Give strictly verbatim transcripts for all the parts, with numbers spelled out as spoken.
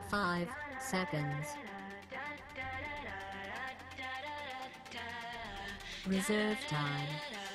Five seconds. Reserve time.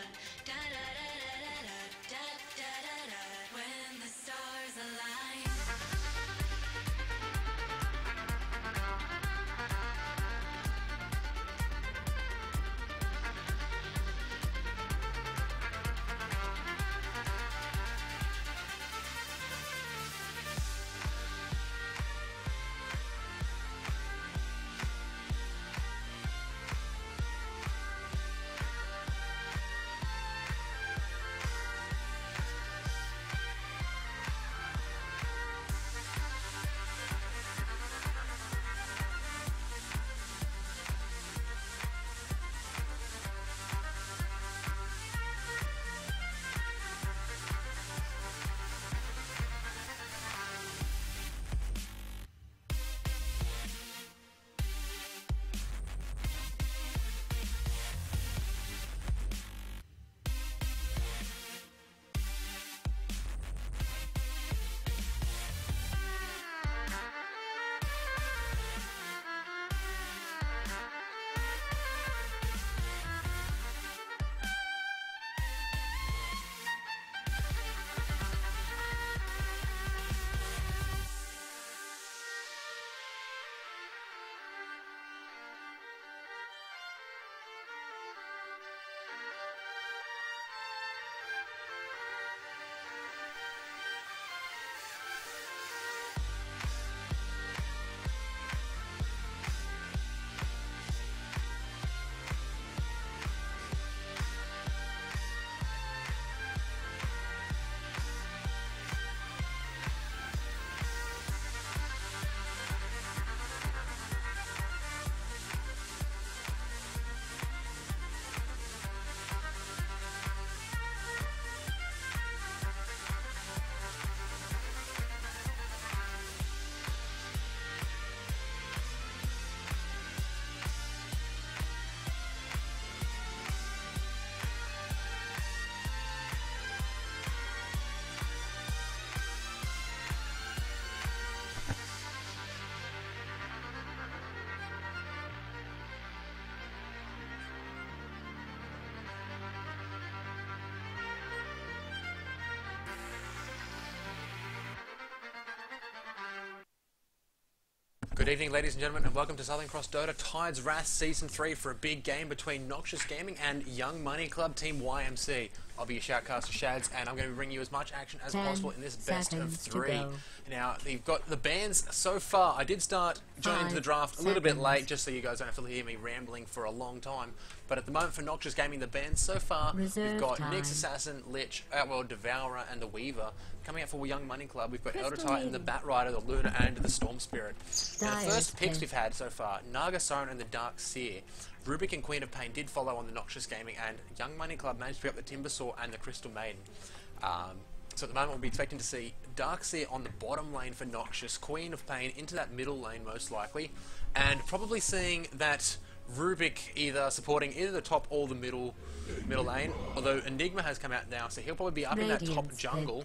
Good evening, ladies and gentlemen, and welcome to Southern Cross Dota Tides Wrath Season three for a big game between Noxious Gaming and Young Money Club Team Y M C. I'll be your shoutcaster, Shads, and I'm going to bring you as much action as Ten possible in this best of seconds to three. go. Now, you've got the bans so far. I did start joining into the Five draft a little bit seconds. late, just so you guys don't have to hear me rambling for a long time. But at the moment, for Noxious Gaming, the bans so far, Reserve we've got time. Nyx Assassin, Lich, Outworld Devourer, and the Weaver. Coming out for Young Money Club, we've got Elder Crystal Titan, the Maiden. Bat Rider, the Luna, and the Storm Spirit. Now, the Dyer's first picks Pit. we've had so far, Naga Siren and the Dark Seer. Rubik and Queen of Pain did follow on the Noxious Gaming, and Young Money Club managed to pick up the Timber Saw and the Crystal Maiden. Um, so at the moment we'll be expecting to see Dark Seer on the bottom lane for Noxious, Queen of Pain into that middle lane most likely, and probably seeing that Rubik either supporting either the top or the middle middle lane, although Enigma has come out now, so he'll probably be up in that top Radiant's jungle.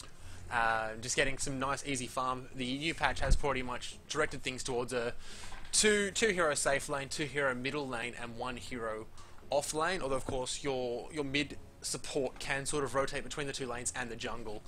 Uh, just getting some nice easy farm. The new patch has pretty much directed things towards a two two hero safe lane, two hero middle lane, and one hero off lane. Although of course your your mid support can sort of rotate between the two lanes and the jungle.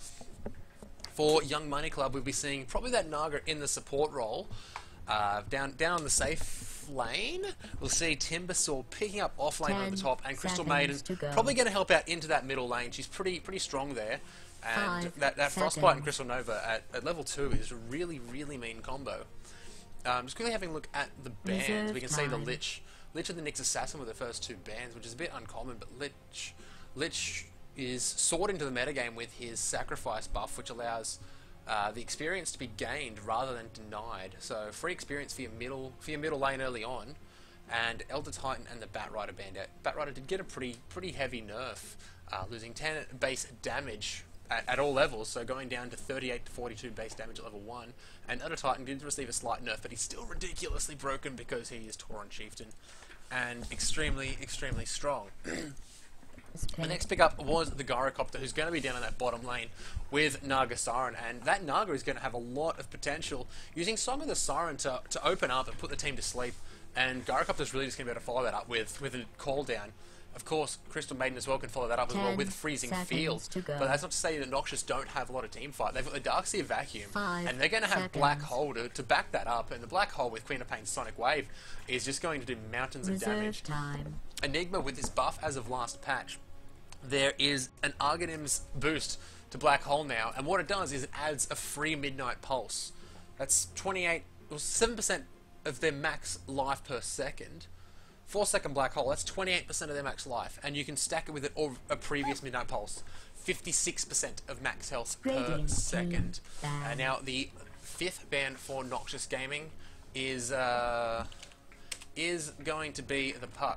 For Young Money Club, we'll be seeing probably that Naga in the support role. Uh, down down on the safe lane, we'll see Timbersaw picking up off lane on the Ten top, and Crystal seconds Maiden to go. probably going to help out into that middle lane. She's pretty pretty strong there. And Five that, that Frostbite seconds. and Crystal Nova at, at level two is a really, really mean combo. Um, just quickly having a look at the bans, Reserve we can see the time. Lich. Lich and the Nyx Assassin were the first two bans, which is a bit uncommon, but Lich, Lich is sought into the metagame with his Sacrifice buff, which allows uh, the experience to be gained rather than denied. So free experience for your middle, for your middle lane early on, and Elder Titan and the Bat Rider banned out. Bat Rider did get a pretty, pretty heavy nerf, uh, losing ten base damage At, at all levels, so going down to thirty-eight to forty-two base damage at level one, and Elder Titan did receive a slight nerf, but he's still ridiculously broken because he is Tauren Chieftain, and extremely, extremely strong. The next pickup was the Gyrocopter, who's going to be down in that bottom lane with Naga Siren, and that Naga is going to have a lot of potential using Song of the Siren to, to open up and put the team to sleep, and Gyrocopter's really just going to be able to follow that up with, with a call down. Of course, Crystal Maiden as well can follow that up as well with Freezing Field, but that's not to say that Noxious don't have a lot of team fight. They've got the Darkseer Vacuum, Five and they're going to have seconds. Black Hole to, to back that up, and the Black Hole with Queen of Pain's Sonic Wave is just going to do mountains of damage. Reserve time. Enigma with this buff as of last patch, there is an Argonim's boost to Black Hole now, and what it does is it adds a free Midnight Pulse. That's twenty-eight, or seven percent of their max life per second. four second Black Hole, that's twenty-eight percent of their max life, and you can stack it with it or a previous Midnight Pulse. fifty-six percent of max health per Radiant second. team And now the fifth ban for Noxious Gaming is uh, is going to be the Puck.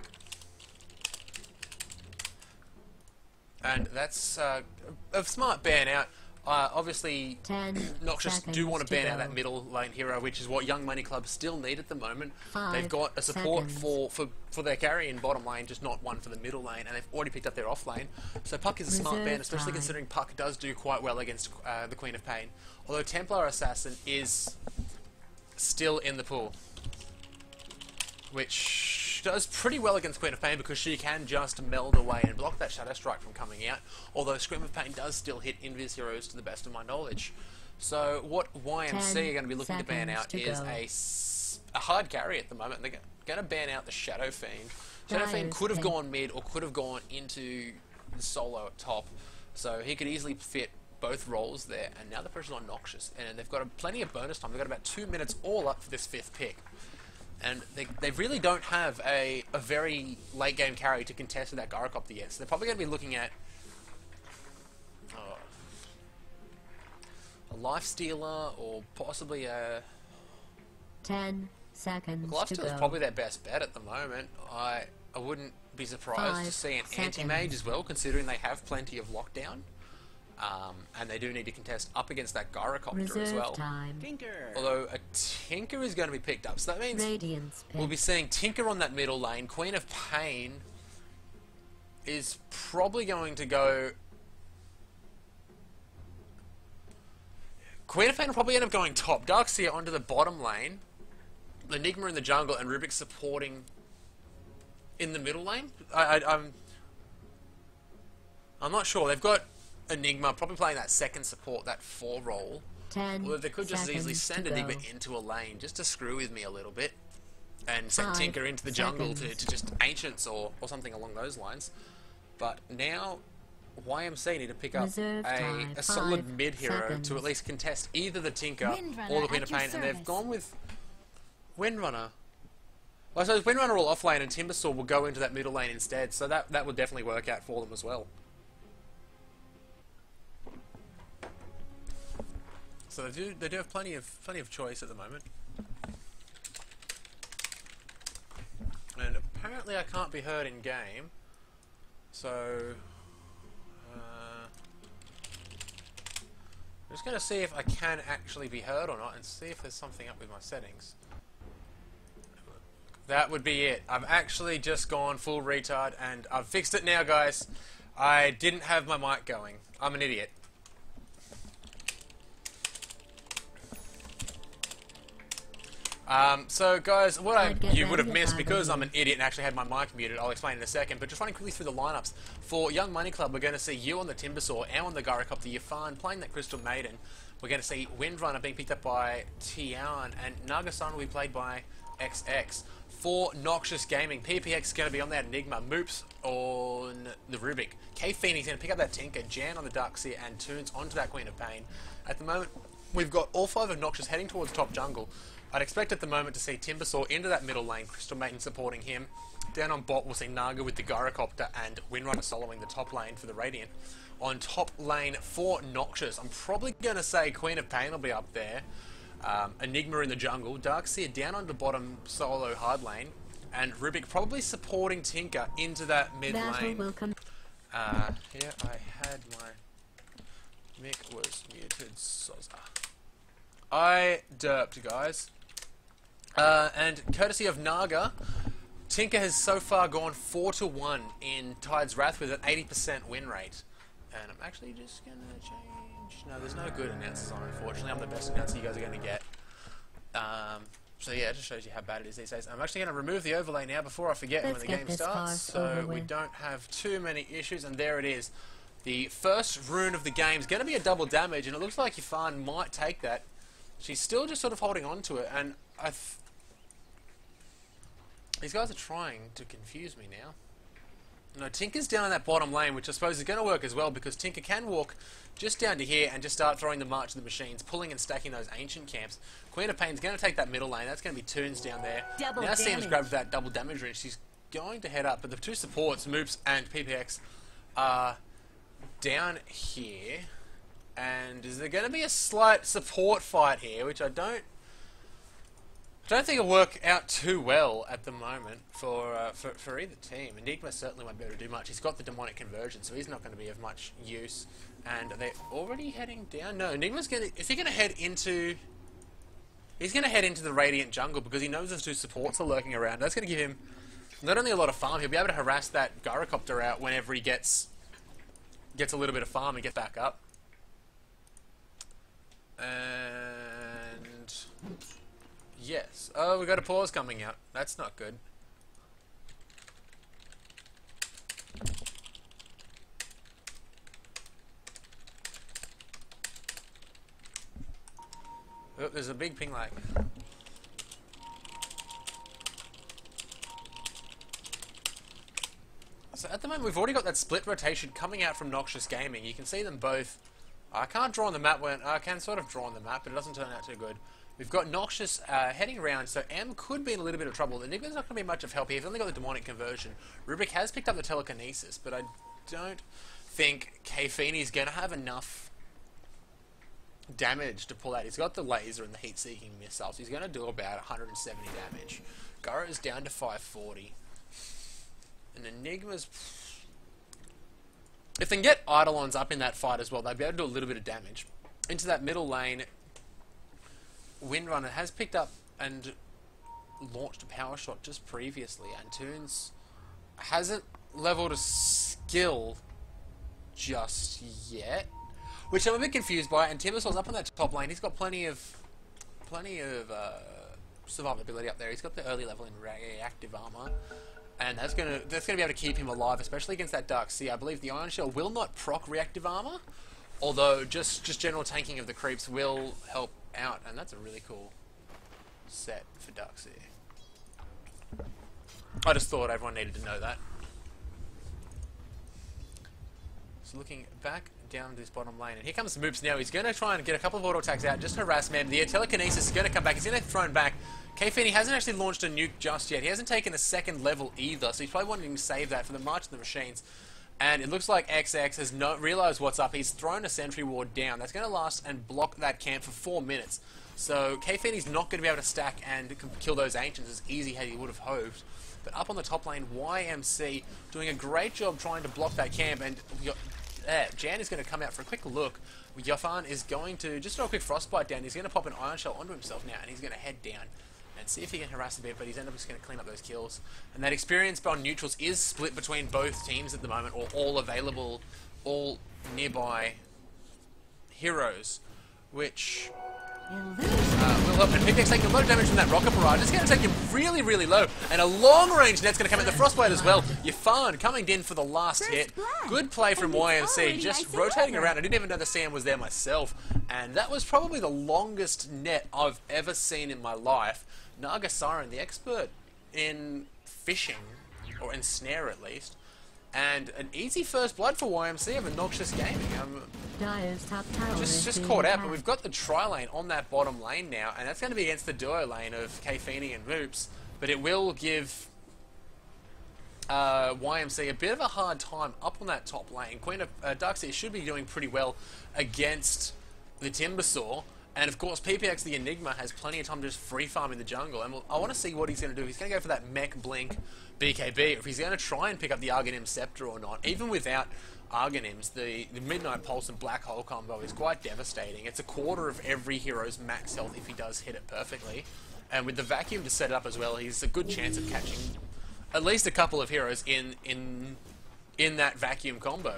And that's uh, a smart ban out. Uh, obviously, Ten Noxious do seconds want to to ban go. out that middle lane hero, which is what Young Money Club still need at the moment. Five They've got a support seconds. for, for, for their carry in bottom lane, just not one for the middle lane, and they've already picked up their off lane. So Puck is a smart Reserve ban, especially time. considering Puck does do quite well against uh, the Queen of Pain. Although Templar Assassin is still in the pool, which does pretty well against Queen of Pain because she can just meld away and block that Shadow Strike from coming out, although Scream of Pain does still hit Invis heroes to the best of my knowledge. So what Y M C Ten are going to be looking to ban seconds out to is go. a, s- a hard carry at the moment. They're going to ban out the Shadow Fiend. Shadow Fiend Dyer's could have pick. gone mid or could have gone into the solo at top, so he could easily fit both roles there, and now the pressure's on Noxious, and they've got a, plenty of bonus time. They've got about two minutes all up for this fifth pick. And they, they really don't have a, a very late game carry to contest with that Gyrocopter yet. So they're probably going to be looking at oh, a Life Stealer or possibly a... Ten seconds Life to Stealer's go. probably their best bet at the moment. I, I wouldn't be surprised to Five see an seconds. Anti-Mage as well, considering they have plenty of lockdown. Um, and they do need to contest up against that Gyrocopter Reserve as well. time. Tinker. Although a Tinker is going to be picked up, so that means Radiance pick. we'll be seeing Tinker on that middle lane. Queen of Pain is probably going to go... Queen of Pain will probably end up going top. Darkseer onto the bottom lane. Enigma in the jungle and Rubik supporting in the middle lane. I, I, I'm, I'm not sure. They've got Enigma probably playing that second support, that four role. Ten Although they could just as easily seconds send to Enigma go. into a lane just to screw with me a little bit and send Five Tinker into the jungle to, seconds. to just Ancients or, or something along those lines. But now Y M C need to pick up Reserve a, time. a solid Five mid hero seconds. to at least contest either the Tinker Windrunner or the Queen at of your Pain, and they've service. gone with Windrunner. Well, I suppose Windrunner will offlane and Timbersaw will go into that middle lane instead, so that, that would definitely work out for them as well. So they do they do have plenty of plenty of choice at the moment. And apparently I can't be heard in game. So uh, I'm just going to see if I can actually be heard or not and see if there's something up with my settings. That would be it. I've actually just gone full retard and I've fixed it now, guys. I didn't have my mic going. I'm an idiot. Um, so guys, what I, I'd get you would have ready missed, if I because were I'm you. an idiot and actually had my mic muted, I'll explain in a second, but just running quickly through the lineups. For Young Money Club, we're going to see you on the Timbersaw, and on the Gyrocopter, Yafan playing that Crystal Maiden. We're going to see Windrunner being picked up by Tian, and Nagasan will be played by X X. For Noxious Gaming, P P X is going to be on that Enigma, Moops on the Rubik, K Phoenix going to pick up that Tinker, Jan on the Darkseer, and Toons onto that Queen of Pain. At the moment, we've got all five of Noxious heading towards top jungle. I'd expect at the moment to see Timbersaw into that middle lane, Crystal Maiden supporting him. Down on bot, we'll see Naga with the Gyrocopter and Windrunner soloing the top lane for the Radiant. On top lane for Noxious, I'm probably going to say Queen of Pain will be up there. Um, Enigma in the jungle, Darkseer down on the bottom solo hard lane, and Rubik probably supporting Tinker into that mid Battle lane. will come. Uh, here I had my mic was muted. Soza. I derped, guys. Uh, and courtesy of Naga, Tinker has so far gone four to one in Tide's Wrath with an eighty percent win rate. And I'm actually just going to change... No, there's no good announcers on, unfortunately. I'm the best announcer you guys are going to get. Um, so yeah, it just shows you how bad it is these days. I'm actually going to remove the overlay now before I forget Let's when the game starts. So we don't have too many issues. And there it is. The first rune of the game is going to be a double damage. And it looks like Yafan might take that. She's still just sort of holding on to it. And I... Th These guys are trying to confuse me now. No, Tinker's down in that bottom lane, which I suppose is going to work as well, because Tinker can walk just down to here and just start throwing the March of the Machines, pulling and stacking those ancient camps. Queen of Pain's going to take that middle lane. That's going to be Toons down there. Double now Sam's damage. grabbed that double damage ring. She's going to head up, but the two supports, Moops and P P X, are down here. And is there going to be a slight support fight here, which I don't... I don't think it'll work out too well at the moment for, uh, for for either team. Enigma certainly won't be able to do much. He's got the demonic conversion, so he's not going to be of much use. And they're already heading down. No, Enigma's going to... Is he going to head into... He's going to head into the Radiant jungle because he knows those two supports are lurking around. That's going to give him not only a lot of farm, he'll be able to harass that Gyrocopter out whenever he gets gets a little bit of farm and gets back up. And... Yes. Oh, we got a pause coming out. That's not good. Oh, there's a big ping lag. So at the moment, we've already got that split rotation coming out from Noxious Gaming. You can see them both. I can't draw on the map when I can sort of draw on the map, but it doesn't turn out too good. We've got Noxious uh, heading around, so M could be in a little bit of trouble. Enigma's not going to be much of help here. He's only got the demonic conversion. Rubik has picked up the telekinesis, but I don't think Kfini's going to have enough damage to pull out. He's got the laser and the heat-seeking missiles. He's going to do about one hundred seventy damage. Goro's down to five forty. And Enigma's... If they can get Eidolons up in that fight as well, they'll be able to do a little bit of damage. Into that middle lane... Windrunner has picked up and launched a power shot just previously, and Toons hasn't leveled a skill just yet, which I'm a bit confused by. And Timbersaul's up on that top lane. He's got plenty of plenty of uh, survivability up there. He's got the early level in reactive armor, and that's gonna that's gonna be able to keep him alive, especially against that Dark Sea. I believe the Iron Shell will not proc reactive armor, although just just general tanking of the creeps will help out, and that's a really cool set for Darkseer. I just thought everyone needed to know that. So looking back down this bottom lane, and here comes Moops now. He's going to try and get a couple of auto attacks out, just harass Mem. The telekinesis is going to come back. He's going to throw him back. Kfini hasn't actually launched a nuke just yet. He hasn't taken a second level either, so he's probably wanting to save that for the March of the Machines. And it looks like X X has not realised what's up. He's thrown a sentry ward down. That's going to last and block that camp for four minutes. So Kfini's not going to be able to stack and kill those Ancients as easy as he would have hoped. But up on the top lane, Y M C doing a great job trying to block that camp. And uh, Jan is going to come out for a quick look. Yafan is going to just throw a quick frostbite down. He's going to pop an Iron Shell onto himself now, and he's going to head down and see if he can harass a bit, but he's ended up just going to clean up those kills. And that experience on neutrals is split between both teams at the moment, or all available, all nearby heroes, which uh, will help. And P P X taking a lot of damage from that rocket barrage. It's going to take him really, really low, and a long-range net's going to come in. The frostbite as well. Yafan coming in for the last hit. Good play from Y M C, just rotating around. I didn't even know the Sam was there myself, and that was probably the longest net I've ever seen in my life. Naga Siren, the expert in fishing, or in snare at least, and an easy first blood for Y M C of a Noxious Gaming. Um, Dyer's top tower just just caught out, but we've got the tri-lane on that bottom lane now, and that's going to be against the duo lane of Kfini and Moops, but it will give uh, Y M C a bit of a hard time up on that top lane. Queen of uh, Darkseer should be doing pretty well against the Timbersaw. And of course, P P X the Enigma has plenty of time to just free farm in the jungle. And we'll, I want to see what he's going to do. He's going to go for that Mech Blink B K B. If he's going to try and pick up the Argonim Scepter or not. Even without Argonims, the, the Midnight Pulse and Black Hole combo is quite devastating. It's a quarter of every hero's max health if he does hit it perfectly. And with the Vacuum to set it up as well, he's a good chance of catching at least a couple of heroes in in in that vacuum combo.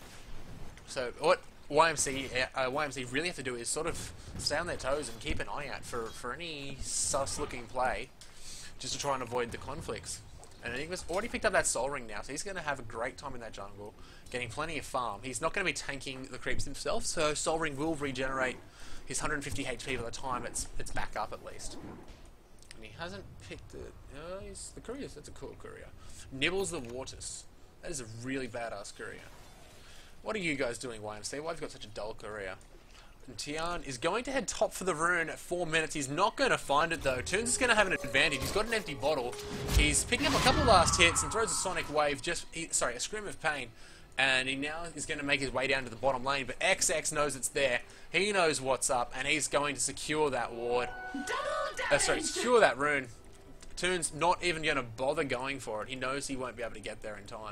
So what Y M C uh, Y M C really have to do is sort of stay on their toes and keep an eye out for for any sus-looking play, just to try and avoid the conflicts. And Enigma's already picked up that Soul Ring now, so he's going to have a great time in that jungle, getting plenty of farm. He's not going to be tanking the creeps himself, so Soul Ring will regenerate his one hundred fifty H P by the time it's it's back up at least. And he hasn't picked it. Uh, he's the courier. That's a cool courier. Nibbles the Waters. That is a really badass courier. What are you guys doing, Y M C? Why have you got such a dull courier? And Tian is going to head top for the rune at four minutes. He's not going to find it though. Toons is going to have an advantage. He's got an empty bottle. He's picking up a couple of last hits and throws a Sonic Wave, just he, sorry, a Scream of Pain. And he now is going to make his way down to the bottom lane, but X X knows it's there. He knows what's up, and he's going to secure that ward. Uh, sorry, secure that rune. Toons not even going to bother going for it. He knows he won't be able to get there in time.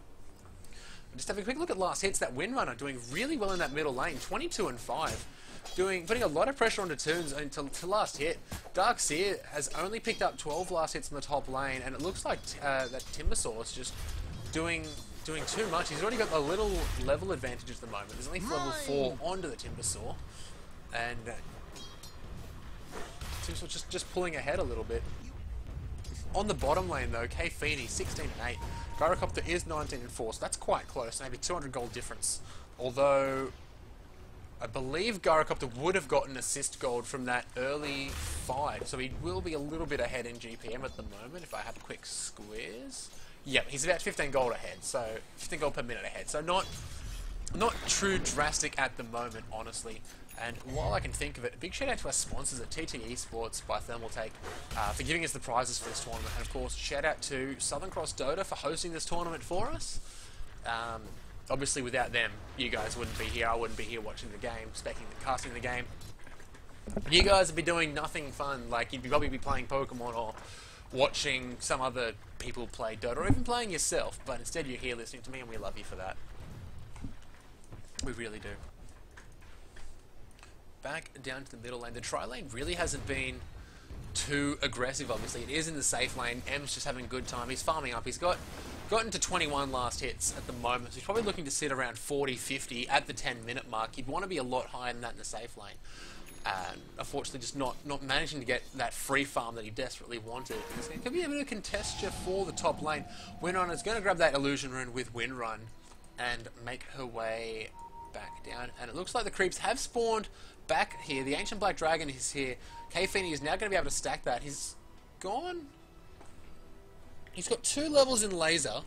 Just have a quick look at last hits. That Windrunner doing really well in that middle lane, twenty-two and five, doing putting a lot of pressure onto Toons until to last hit. Darkseer has only picked up twelve last hits in the top lane, and it looks like uh, that Timbersaw is just doing doing too much. He's already got a little level advantage at the moment. There's only level four onto the Timbersaw, and uh, Timbersaw just just pulling ahead a little bit. On the bottom lane though, K Feeney sixteen and eight. Gyrocopter is nineteen and four, so that's quite close, maybe two hundred gold difference. Although, I believe Gyrocopter would have gotten assist gold from that early five, so he will be a little bit ahead in G P M at the moment, if I have a quick squeeze. Yep, he's about fifteen gold ahead, so fifteen gold per minute ahead, so not, not true drastic at the moment, honestly. And while I can think of it, a big shout out to our sponsors at T T Esports by Thermaltake uh, for giving us the prizes for this tournament. And of course, shout out to Southern Cross Dota for hosting this tournament for us. Um, obviously, without them, you guys wouldn't be here. I wouldn't be here watching the game, specking the casting the game. You guys would be doing nothing fun. Like you'd be probably be playing Pokemon or watching some other people play Dota, or even playing yourself. But instead, you're here listening to me, and we love you for that. We really do. Back down to the middle lane. The tri lane really hasn't been too aggressive, obviously. It is in the safe lane. M's just having a good time. He's farming up. He's got gotten to twenty-one last hits at the moment, so he's probably looking to sit around forty, fifty at the ten minute mark. He'd want to be a lot higher than that in the safe lane. And unfortunately, just not, not managing to get that free farm that he desperately wanted. It could be a bit of a contesture for the top lane. Windrunner's going to grab that Illusion Rune with Windrun and make her way back down. And it looks like the creeps have spawned back here. The Ancient Black Dragon is here. K Feeney is now going to be able to stack that. He's gone. He's got two levels in laser.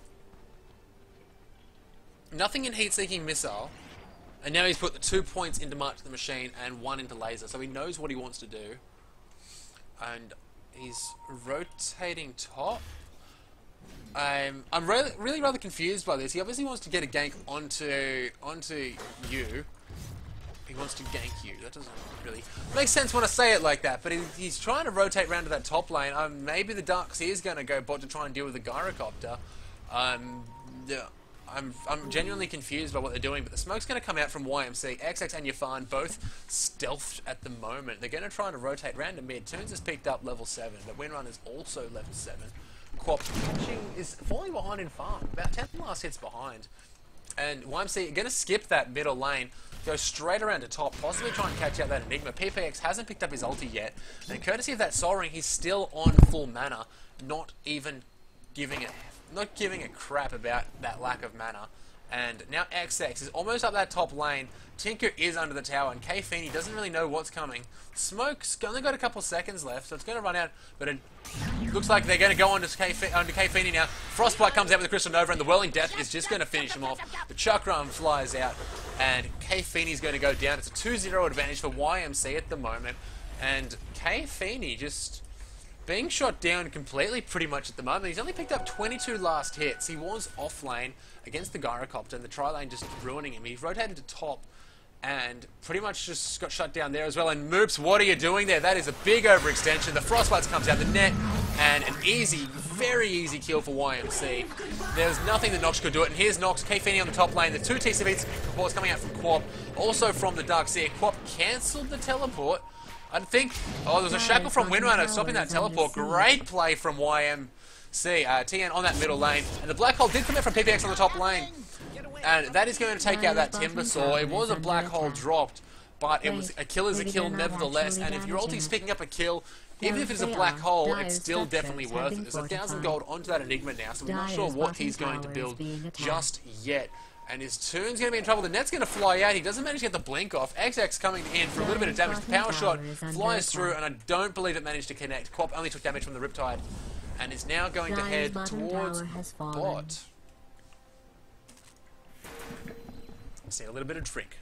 Nothing in heat-seeking missile. And now he's put the two points into March of the Machine and one into laser. So he knows what he wants to do. And he's rotating top. Um, I'm really, really rather confused by this. He obviously wants to get a gank onto onto you. He wants to gank you. That doesn't really make sense when I say it like that, but he, he's trying to rotate round to that top lane. Um, maybe the Darkseer is going to go bot to try and deal with the Gyrocopter. Um, yeah, I'm, I'm genuinely confused by what they're doing, but the smoke's going to come out from Y M C. X X and Yafan both stealthed at the moment. They're going to try to rotate round to mid. Toons has picked up level seven, but Windrunner's also level seven. Quap is falling behind in farm, about ten last hits behind. And Y M C are going to skip that middle lane, go straight around to top, possibly try and catch out that Enigma. P P X hasn't picked up his ulti yet, and courtesy of that Soul Ring, he's still on full mana, not even giving it, not giving a crap about that lack of mana. And now X X is almost up that top lane. Tinker is under the tower, and K Feeney doesn't really know what's coming. Smoke's only got a couple seconds left, so it's going to run out, but it looks like they're going to go on to K, Fe onto K Feeney now. Frostbite comes out with the Crystal Nova, and the Whirling Death is just going to finish him off. The Chakram flies out, and K Feeney's going to go down. It's a two zero advantage for Y M C at the moment, and K Feeney just being shot down completely pretty much at the moment. He's only picked up twenty-two last hits. He was off lane against the Gyrocopter, and the tri lane just ruining him. He rotated to top and pretty much just got shut down there as well. And Moops, what are you doing there? That is a big overextension. The Frostbites comes out the net, and an easy, very easy kill for Y M C. There's nothing that Nox could do it, and here's Nox, K Feeney on the top lane. The two T C V supports coming out from Quap, also from the Darkseer. Quap cancelled the teleport. I think, oh, there's a shackle from Windrunner stopping that teleport. Great play from Y M C. Uh, T N on that middle lane. And the Black Hole did come in from P P X on the top lane. And that is going to take out that Timbersaw. It was a Black Hole dropped, but it was a kill is a kill nevertheless. And if your ulti's picking up a kill, even if it's a Black Hole, it's still definitely worth it. There's a thousand gold onto that Enigma now, so we're not sure what he's going to build just yet. And his Toon's going to be in trouble. The net's going to fly out. He doesn't manage to get the blink off. X X coming in for a little bit of damage. The power shot flies through, and I don't believe it managed to connect. Quap only took damage from the Riptide, and is now going to head towards bot. See a little bit of drink.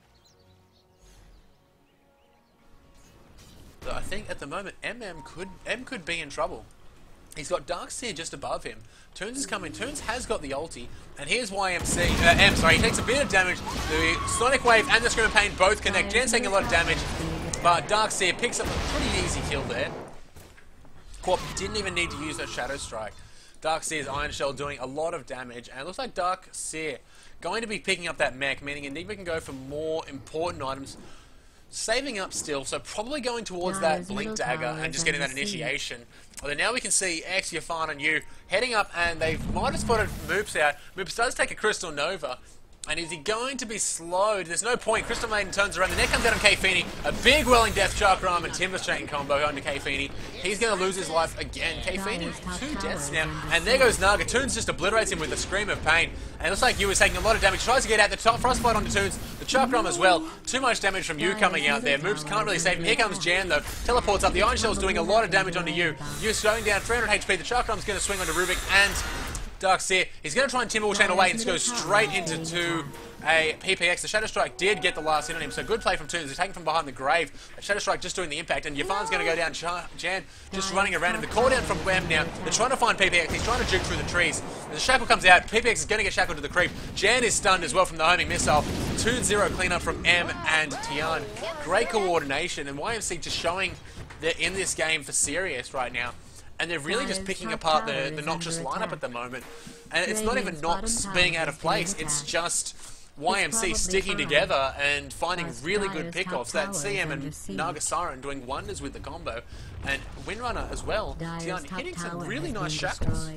So I think at the moment M M could M could be in trouble. He's got Darkseer just above him. Toons is coming. Toons has got the ulti, and here's Y M C. Uh, M, sorry, he takes a bit of damage. The Sonic Wave and the Scream of Pain both connect. Jan's taking a lot of damage, but Darkseer picks up a pretty easy kill there. Quap didn't even need to use that Shadow Strike. Darkseer's Iron Shell doing a lot of damage, and it looks like Darkseer going to be picking up that mech, meaning Enigma can go for more important items. Saving up still, so probably going towards that Blink Dagger and just getting that initiation. Although now we can see X, Yafan and you heading up, and they might have spotted Moops out. Moops does take a Crystal Nova. And is he going to be slowed? There's no point. Crystal Maiden turns around. The net comes out on Kfini. A big Welling Death Chakra Arm and Timber Chain combo onto Kfini. He's going to lose his life again. Kfini, two deaths now. And there goes Naga. Toons just obliterates him with a Scream of Pain. And it looks like Yu is taking a lot of damage. Tries to get out the top. Frostbite onto Toons. The Chakra Arm as well. Too much damage from Yu coming out there. Moops can't really save him. Here comes Jan though. Teleports up. The Iron Shell's doing a lot of damage onto Yu. Yu's going down three hundred H P. The Chakra Arm's going to swing onto Rubik and Darkseer. He's going to try and Timber Chain away and just go straight into two. A P P X. The Shadow Strike did get the last hit on him, so good play from Toons. He's taken from behind the grave. The Shadow Strike just doing the impact, and Yafan's going to go down. Ch Jan just running around him. The call down from Wem now. They're trying to find P P X. He's trying to juke through the trees. As the Shackle comes out, P P X is going to get shackled to the creep. Jan is stunned as well from the homing missile. two zero cleanup from M and Tian. Great coordination, and Y M C just showing they're in this game for serious right now. And they're really just picking apart the, the Noxious lineup at the moment. And it's not even Nox being out of place, it's just Y M C sticking together and finding really good pickoffs. That C M and Naga Siren doing wonders with the combo. And Windrunner as well, Tian hitting some really nice shackles.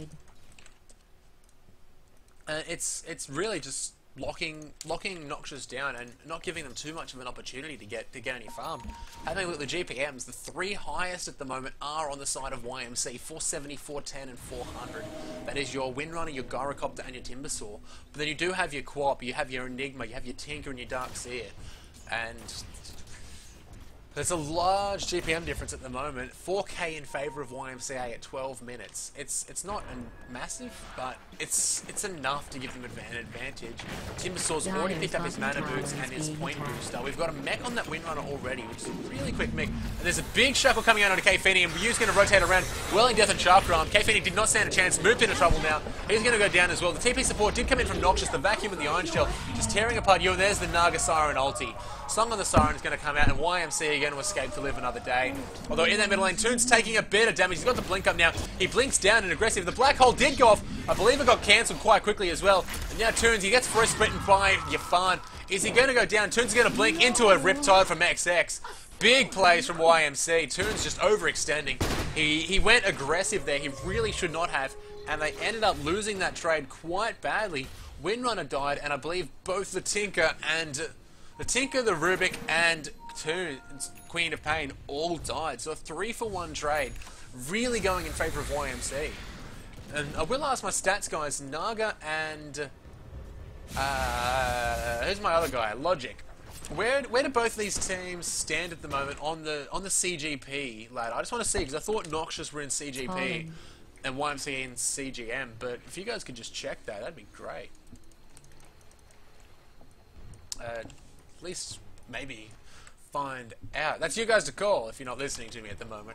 Uh, it's, it's really just locking locking Noxious down and not giving them too much of an opportunity to get to get any farm. Having a look at the G P Ms, the three highest at the moment are on the side of Y M C, four seventy, four ten and four hundred. That is your Windrunner, your Gyrocopter and your Timbersaw. But then you do have your Quap, you have your Enigma, you have your Tinker and your Darkseer. And there's a large G P M difference at the moment. four K in favour of Y M C A at twelve minutes. It's it's not a massive, but it's it's enough to give them an advantage. Timbersaw's already picked up his mana boots and his point booster. We've got a mech on that Windrunner already, which is a really quick mech. And there's a big shackle coming out onto Kfini, and Ryu's going to rotate around. Welling Death and Chakra Arm. Kfini did not stand a chance. Moved into trouble now. He's going to go down as well. The T P support did come in from Noxious. The Vacuum and the Iron Shell just tearing apart Yu. And there's the Naga Siren ulti. Song on the Siren is going to come out, and Y M C are going to escape to live another day. Although in that middle lane, Toon's taking a bit of damage. He's got the blink up now. He blinks down and aggressive. The Black Hole did go off. I believe it got cancelled quite quickly as well. And now Toons, he gets first sprint and by Yafan. Is he going to go down? Toons is going to blink into a Riptide from X X. Big plays from Y M C. Toons just overextending. He, he went aggressive there. He really should not have. And they ended up losing that trade quite badly. Windrunner died, and I believe both the Tinker and... The Tinker, the Rubik, and Toons, Queen of Pain, all died. So a three for one trade. Really going in favour of Y M C. And I will ask my stats guys, Naga and... Uh, who's my other guy? Logic. Where where do both these teams stand at the moment on the on the C G P ladder? I just want to see, because I thought Noxious were in C G P and Y M C in C G M. But if you guys could just check that, that'd be great. Uh, at least maybe find out. That's you guys to call if you're not listening to me at the moment.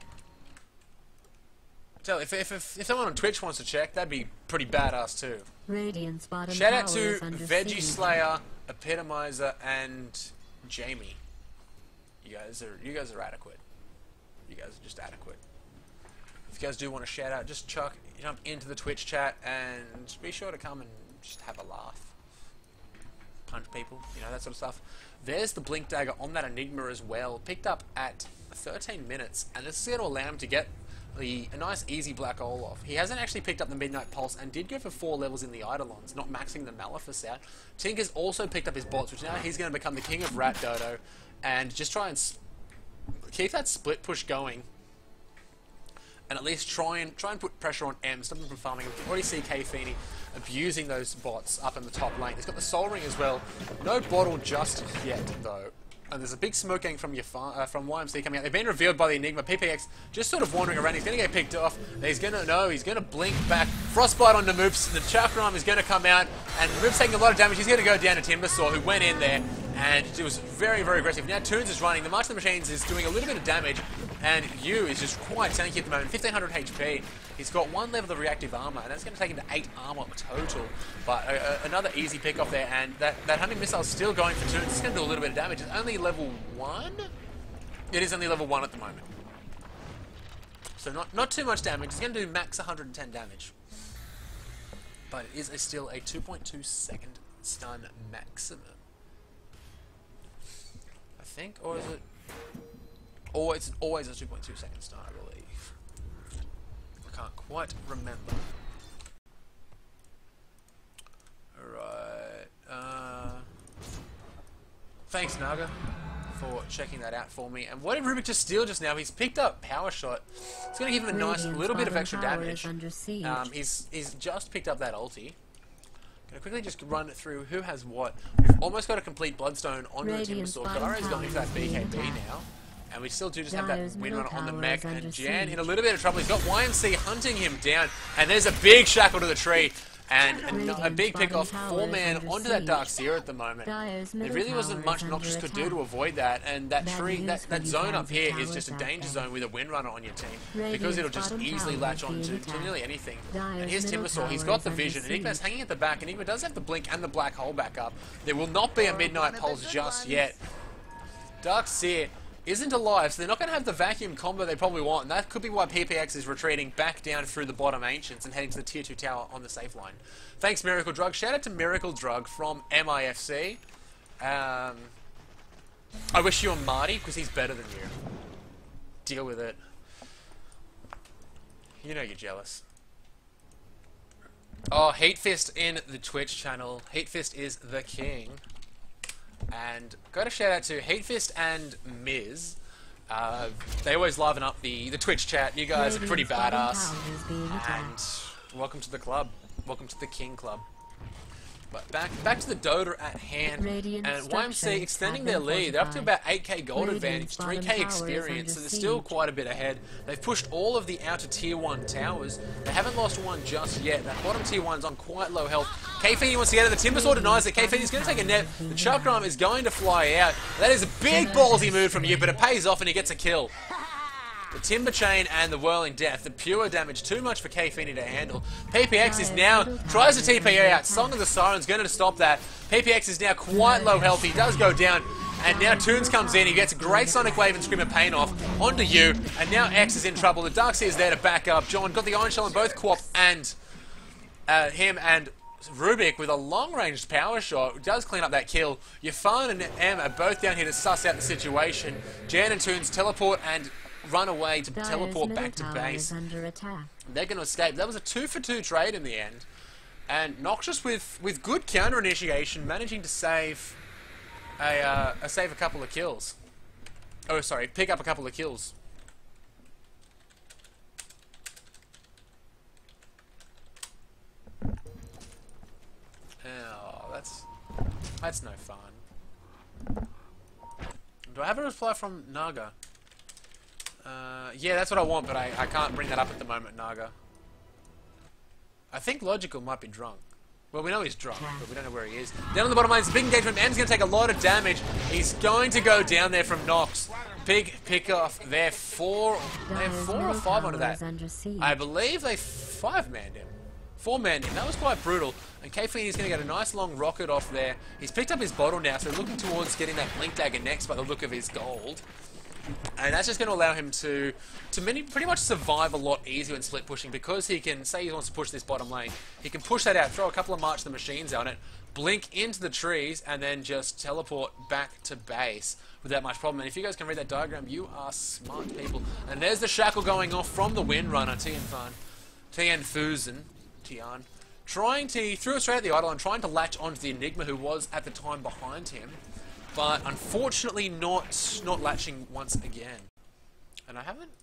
Tell if if if, if someone on Twitch wants to check, that'd be pretty badass too. Radiant's bottom Shout out tower to is under Veggie siege. Slayer, Epitomizer, and Jamie. You guys are you guys are adequate. You guys are just adequate. If you guys do want to shout out, just chuck jump into the Twitch chat and be sure to come and just have a laugh. Punch people, you know, that sort of stuff. There's the Blink Dagger on that Enigma as well. Picked up at thirteen minutes, and this is going to allow him to get the, a nice easy black hole off. He hasn't actually picked up the Midnight Pulse and did go for four levels in the Eidolons, not maxing the Maleficus out. Tinker's also picked up his bots, which now he's going to become the king of Rat Dodo and just try and s keep that split push going. And at least try and try and put pressure on M, stop him from farming. You can already see Kfini abusing those bots up in the top lane. He's got the Soul Ring as well. No bottle just yet, though. And there's a big smoke gang from your uh, from Y M C coming out. They've been revealed by the Enigma. P P X just sort of wandering around. He's going to get picked off. He's going to no. He's going to blink back. Frostbite on Namoops. The Chakram is going to come out, and Namoops taking a lot of damage. He's going to go down to Timbersaw, who went in there, and it was very, very aggressive. Now Toons is running. The March of the Machines is doing a little bit of damage, and Yu is just quite tanky at the moment. fifteen hundred H P. He's got one level of reactive armor, and that's going to take him to eight armor total. But uh, another easy pick off there, and that, that hunting missile is still going for Toons. It's going to do a little bit of damage. It's only level one? It is only level one at the moment. So not, not too much damage. It's going to do max one hundred ten damage. But it is a, still a two point two second stun maximum. I think, or is it... Or it's always a two point two second stun, I believe. I can't quite remember. Alright. Uh, thanks, Naga, for checking that out for me. And what did Rubik just steal just now? He's picked up Power Shot. It's going to give him a nice little bit of extra damage. Um, he's, he's just picked up that ulti. Going to quickly just run through who has what. We've almost got a complete Bloodstone onto the Timbersaw. Galare's going into that B K B now. And we still do just have that windrunner on the mech. And Jan in a little bit of trouble. He's got Y M C hunting him down. And there's a big shackle to the tree. And a, a big pick off four man onto that Dark Seer at the moment. There really wasn't much Noxious could do to avoid that. And that tree, that, that zone up here is just a danger zone with a windrunner on your team. Because it'll just easily latch on to, to nearly anything. And here's Timbersaw. He's got the vision. Enigma's hanging at the back. Enigma does have the blink and the black hole back up. There will not be a Midnight Pulse just yet. Dark Seer isn't alive, so they're not going to have the vacuum combo they probably want, and that could be why P P X is retreating back down through the bottom Ancients and heading to the tier two tower on the safe line. Thanks, Miracle Drug. Shout out to Miracle Drug from M I F C. Um, I wish you were Marty, because he's better than you. Deal with it. You know you're jealous. Oh, Heatfist in the Twitch channel. Heatfist is the king. And got a shout out to Heatfist and Miz. Uh, they always liven up the, the Twitch chat. You guys are pretty badass. And welcome to the club. Welcome to the King Club. But back back to the Dota at hand. And Y M C extending their lead. They're up to about eight K gold advantage, three K experience, so they're still quite a bit ahead. They've pushed all of the outer tier one towers. They haven't lost one just yet. That bottom tier one's on quite low health. Kfini wants to get it. The Timbersaw denies it. Kfini's going to take a net. The Chakram is going to fly out. That is a big ballsy move from you, but it pays off and he gets a kill. The Timber Chain and the Whirling Death, the pure damage, too much for Kfini to handle. P P X is now, tries to T P out, Song of the Siren's going to stop that. P P X is now quite low health, he does go down, and now Toons comes in, he gets a great Sonic Wave and Scream of Pain off onto you, and now X is in trouble. The Darkseer is there to back up. John got the Iron Shell on both Quap and uh, him, and Rubik with a long-ranged power shot does clean up that kill. Yafan and M are both down here to suss out the situation. Jan and Toons teleport and run away to teleport back to base. They're going to escape. That was a two for two trade in the end. And Noxious with, with good counter initiation, managing to save a, uh, a save a couple of kills. Oh, sorry, pick up a couple of kills. Oh, that's that's no fun. Do I have a reply from Naga? Uh, yeah, that's what I want, but I, I can't bring that up at the moment, Naga. I think Logical might be drunk. Well, we know he's drunk, but we don't know where he is. Down on the bottom line, it's a big engagement. M's going to take a lot of damage. He's going to go down there from Nox. Big pick off there. Four, they have four or five onto that. I believe they five-manned him. Four-manned him. That was quite brutal. And Kfini's going to get a nice long rocket off there. He's picked up his bottle now, so looking towards getting that Blink Dagger next by the look of his gold. And that's just going to allow him to to many, pretty much survive a lot easier in split pushing, because he can, say he wants to push this bottom lane, he can push that out, throw a couple of March the Machines on it, blink into the trees, and then just teleport back to base without much problem. And if you guys can read that diagram, you are smart people. And there's the shackle going off from the Windrunner, Tian Fan, Tian Fusen, Tian, trying to, he threw it straight at the idol and trying to latch onto the Enigma, who was at the time behind him, but unfortunately not not latching once again. And I haven't.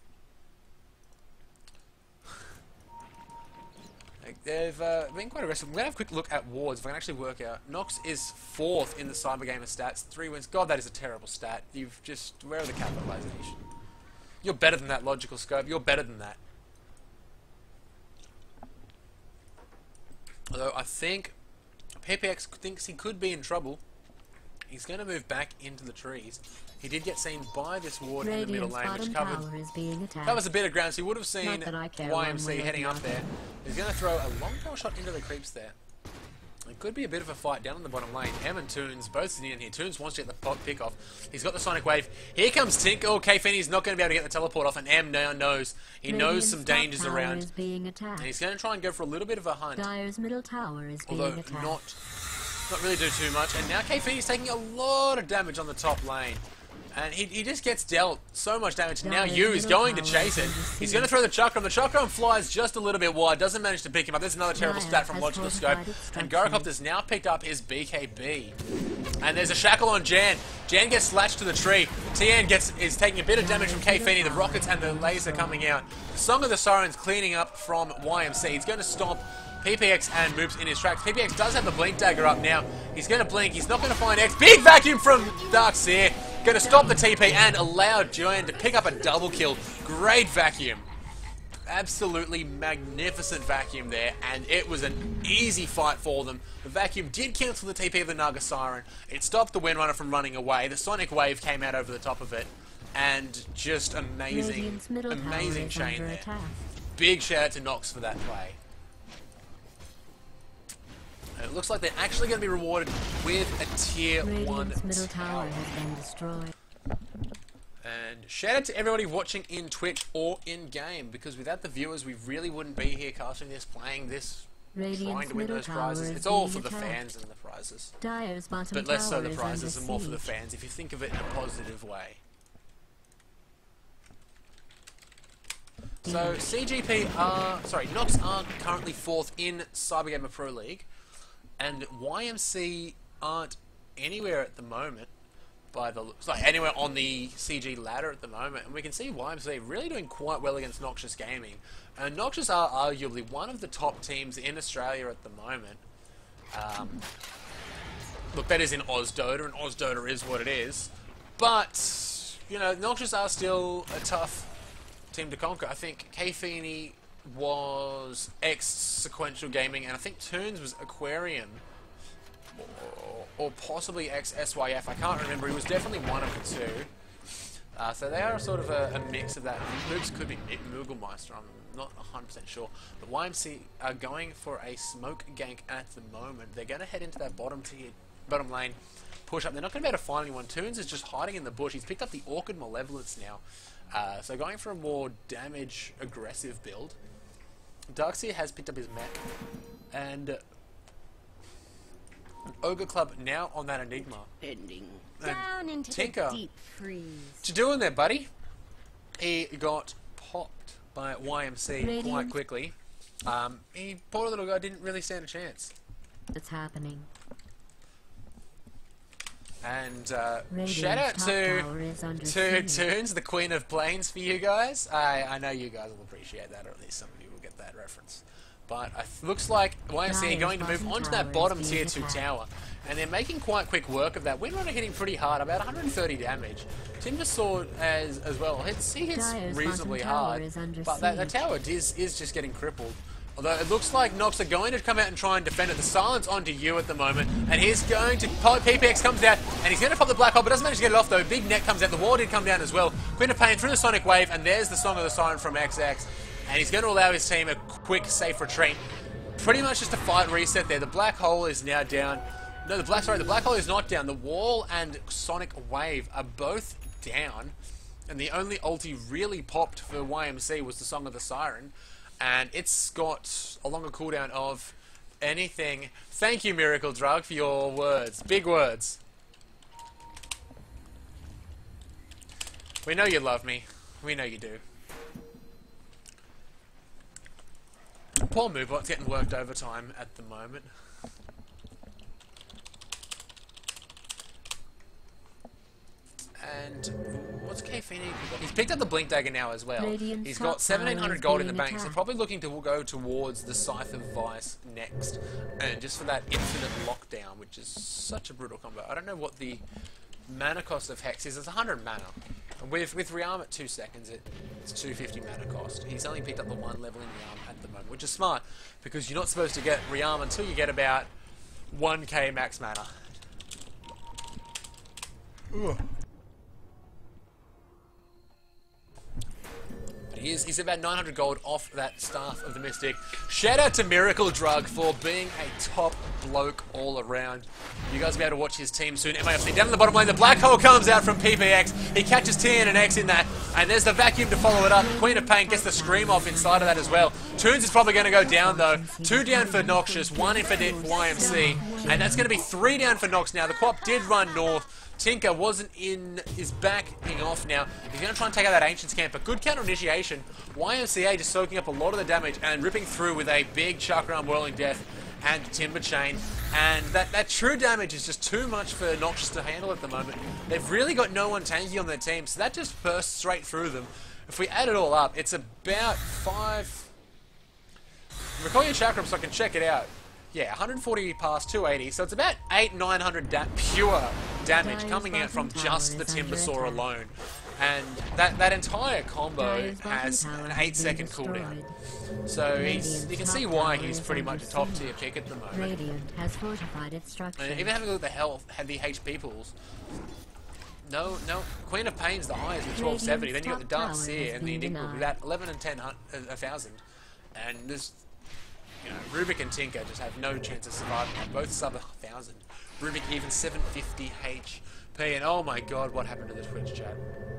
Like, they've uh, been quite aggressive. I'm gonna have a quick look at wards if I can actually work out. Nox is fourth in the Cybergamer stats, three wins. God, that is a terrible stat. You've just, where are the capitalization? You're better than that, Logical Scope. You're better than that. Although I think P P X thinks he could be in trouble. He's going to move back into the trees. He did get seen by this ward Radiant's in the middle lane, which bottom covered, tower is being attacked. covers a bit of ground, so you would have seen that I care Y one M C way or heading the up other. there. He's going to throw a long power shot into the creeps there. It could be a bit of a fight down in the bottom lane. M and Toons both sitting in here. Toons wants to get the pot pick off. He's got the Sonic Wave. Here comes Tink. Oh, K-Fini's not going to be able to get the teleport off, and M now knows. He knows Radiant's some top dangers tower around. is being attacked. And he's going to try and go for a little bit of a hunt. Dire's middle tower is being Although attacked. not, not really do too much. And now K-Fini's taking a lot of damage on the top lane. And he, he just gets dealt so much damage. And now Dire's Yu is middle going to tower chase is it. under He's siege. going to throw the Chakram. The Chakram flies just a little bit wide. Doesn't manage to pick him up. There's another terrible Dire stat from has Logical Scope. fortified its And structures. Gyrocopter's now picked up his B K B. And there's a shackle on Jan. Jan gets latched to the tree. Tian gets is taking a bit of damage from K-Fini. The rockets and the laser coming out. The Song of the Sirens cleaning up from Y M C. He's going to stomp P P X and Moops in his tracks. P P X does have the Blink Dagger up now. He's going to blink. He's not going to find X. Big vacuum from Darkseer. Going to stop the T P and allow Jan to pick up a double kill. Great vacuum. Absolutely magnificent vacuum there, and it was an easy fight for them. The vacuum did cancel the T P of the Naga Siren. It stopped the Windrunner from running away. The Sonic Wave came out over the top of it, and just amazing, Radiant's middle tower amazing is chain under there. attack. Big shout out to Nox for that play. And it looks like they're actually going to be rewarded with a tier one Radiant's middle tower tower. has been destroyed. And shout out to everybody watching in Twitch or in game, because without the viewers, we really wouldn't be here casting this, playing this, trying Radiant's to win middle those tower prizes. is It's all being for the attacked. fans and the prizes. Dire's bottom But less so tower the is prizes under and more for the siege. fans, if you think of it in a positive way. So C G P are, sorry, Nox are currently fourth in Cybergamer Pro League, and Y M C aren't anywhere at the moment, by the looks, like anywhere on the C G ladder at the moment, and we can see Y M C really doing quite well against Noxious Gaming. And Noxious are arguably one of the top teams in Australia at the moment. Um, look, that is in Ozdota, and Ozdota is what it is, but you know, Noxious are still a tough team to conquer. I think K-Fini was ex-Sequential Gaming, and I think Toons was Aquarium, or, or possibly ex-S Y F. I can't remember. He was definitely one of the two. Uh, so they are sort of a, a mix of that. Moops could be Moogelmeister, I'm not one hundred percent sure. But Y M C are going for a smoke gank at the moment. They're going to head into that bottom tier, bottom lane, push up. They're not going to be able to find anyone. Toons is just hiding in the bush. He's picked up the Orchid Malevolence now. Uh, so going for a more damage aggressive build. Darkseer has picked up his mech, and uh, Ogre Club now on that Enigma. Ending. And Down into Tinker, the deep freeze. what you doing there, buddy? He got popped by Y M C quite Radiant. quickly. Um, he, poor little guy, didn't really stand a chance. It's happening. And uh, Radiant's shout out top to tower is under to siege. Toons, the Queen of Plains, for you guys. I I know you guys will appreciate that, or at least some of you will get that reference. But it looks like Y M C are Dire's going to move bottom onto tower that is bottom being tier two attacked. tower, and they're making quite quick work of that. Windrunner hitting pretty hard, about one hundred thirty damage. Timber Sword as as well. Hits, he hits Dire's reasonably bottom tower hard, is under but that, that siege. tower is is just getting crippled. Although it looks like Nox are going to come out and try and defend it. The silence onto you at the moment, and he's going to pop, P P X comes out, and he's going to pop the black hole, but doesn't manage to get it off though. Big net comes out, the wall did come down as well. Queen of Pain through the Sonic Wave, and there's the Song of the Siren from X X, and he's going to allow his team a quick, safe retreat. Pretty much just a fight reset there. The black hole is now down. No, the black sorry, the black hole is not down. The wall and Sonic Wave are both down. And the only ulti really popped for Y M C was the Song of the Siren. And it's got a longer cooldown of anything. Thank you, Miracle Drug, for your words. Big words. We know you love me. We know you do. Poor Moobot's getting worked overtime at the moment. And what's K Feeney? He's picked up the Blink Dagger now as well. Radiant's He's got top seventeen tower hundred is gold in the being bank, so attacked. probably looking to go towards the Scythe of Vice next. And just for that infinite lockdown, which is such a brutal combo. I don't know what the mana cost of Hex is. It's one hundred mana. And with, with Rearm at two seconds, it, it's two fifty mana cost. He's only picked up the one level in Rearm at the moment, which is smart, because you're not supposed to get Rearm until you get about one K max mana. Ugh. He is, he's about nine hundred gold off that Staff of the Mystic. Shout out to Miracle Drug for being a top bloke all around. You guys will be able to watch his team soon. M A F C down in the bottom lane. The Black Hole comes out from P P X. He catches T N and X in that. And there's the vacuum to follow it up. Queen of Pain gets the scream off inside of that as well. Toons is probably going to go down though. Two down for Noxious, one in for Y M C. And that's going to be three down for Nox now. The Quap did run north. Tinker wasn't in, is backing off now. He's going to try and take out that Ancients camp, but good counter initiation. Y M C A just soaking up a lot of the damage and ripping through with a big Chakram Whirling Death and Timber Chain. And that, that true damage is just too much for Noxious to handle at the moment. They've really got no one tanky on their team, so that just bursts straight through them. If we add it all up, it's about five... Recall your Chakram so I can check it out. Yeah, one hundred forty past two eighty, so it's about eight nine hundred da pure damage coming out from just the Timbersaw alone. And that, that entire combo has an eight second cooldown. So he's, you can see why he's pretty much a top tier pick at the moment. Radiant has fortified its structure. And even having a look at the health, had the H P pools. No, no, Queen of Pain's the highest with twelve seventy, then you got the Dark Seer and the Enigma with that eleven and ten, a thousand. And there's... You know, Rubik and Tinker just have no chance of surviving. They're both sub one thousand. Rubik even seven fifty H P. And oh my god, what happened to the Twitch chat?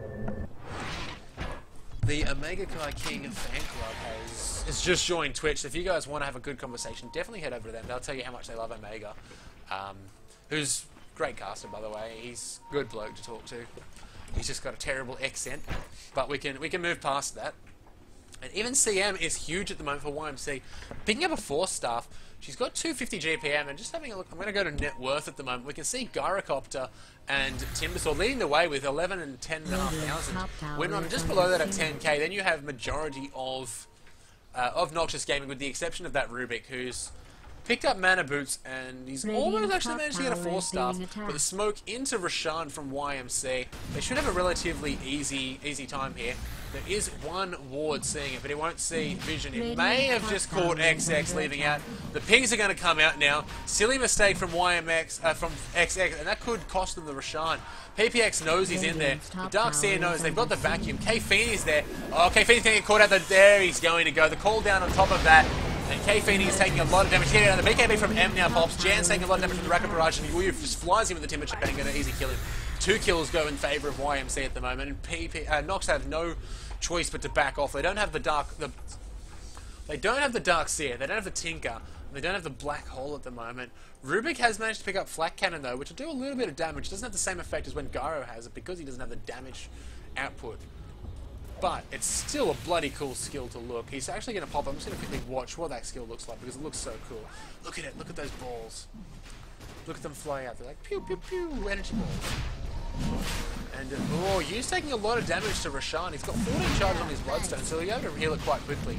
The Omega Kai King fan club has, has just joined Twitch. So if you guys want to have a good conversation, definitely head over to them. They'll tell you how much they love Omega. Um, who's a great caster, by the way. He's a good bloke to talk to. He's just got a terrible accent. But we can, we can move past that. And even C M is huge at the moment for Y M C. Picking up a Force Staff, she's got two fifty G P M, and just having a look, I'm going to go to net worth at the moment. We can see Gyrocopter and Timbersaw leading the way with eleven and ten and a half thousand. Win run just below that at ten K. Then you have majority of uh, of Noxious Gaming, with the exception of that Rubik, who's picked up Mana Boots, and he's almost actually managed to get a Force Staff. But the smoke into Roshan from Y M C. They should have a relatively easy easy time here. There is one ward seeing it, but it won't see Vision. It may have just caught X X leaving out. The pings are going to come out now. Silly mistake from Y M X, uh, from X X, and that could cost them the Roshan. P P X knows he's in there. The Dark Seer knows they've got the vacuum. K Feeney's there. Oh, K Feeney's going to get caught out. The, there he's going to go. The call down on top of that. And K Feeney is taking a lot of damage. Here, the B K B from M now pops. Jan's taking a lot of damage from the Racket Barrage, and Yuyu just flies in with the Timber Chain, going to easy kill him. Two kills go in favour of Y M C at the moment, and P P, uh, Nox have no choice but to back off. They don't have the dark, the, they don't have the Dark Seer. They don't have the Tinker. They don't have the Black Hole at the moment. Rubik has managed to pick up Flak Cannon though, which will do a little bit of damage. It doesn't have the same effect as when Gyro has it because he doesn't have the damage output. But it's still a bloody cool skill to look. He's actually going to pop. I'm just going to quickly watch what that skill looks like because it looks so cool. Look at it. Look at those balls. Look at them fly out. They're like pew pew pew energy balls. And uh, oh, Yu's taking a lot of damage to Roshan. He's got fourteen charges on his Bloodstone, so he'll be able to heal it quite quickly.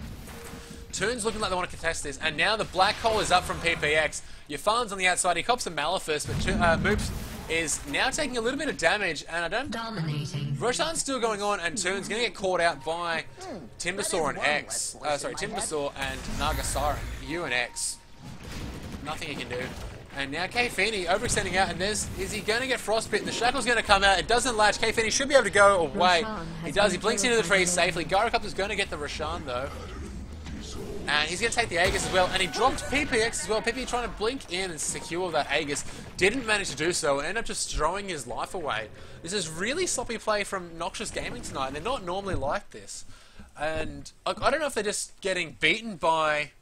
Toon's looking like they want to contest this, and now the Black Hole is up from P P X. Yafan's on the outside. He cops a Malefist, but uh, Moops is now taking a little bit of damage, and I don't... Dominating. Roshan's still going on, and Toon's going to get caught out by Timbersaw and X. Uh, sorry, Timbersaw and Naga Siren. U and X. Nothing he can do. And now K Feeney overextending out, and there's... Is he going to get Frostbitten? The Shackle's going to come out. It doesn't latch. K Feeney should be able to go away. He does. He blinks into the trees safely. Gyrocopter's going to get the Roshan, though. And he's going to take the Aegis as well, and he dropped P P X as well. P P trying to blink in and secure that Aegis. Didn't manage to do so, and ended up just throwing his life away. This is really sloppy play from Noxious Gaming tonight, and they're not normally like this. And I, I don't know if they're just getting beaten by...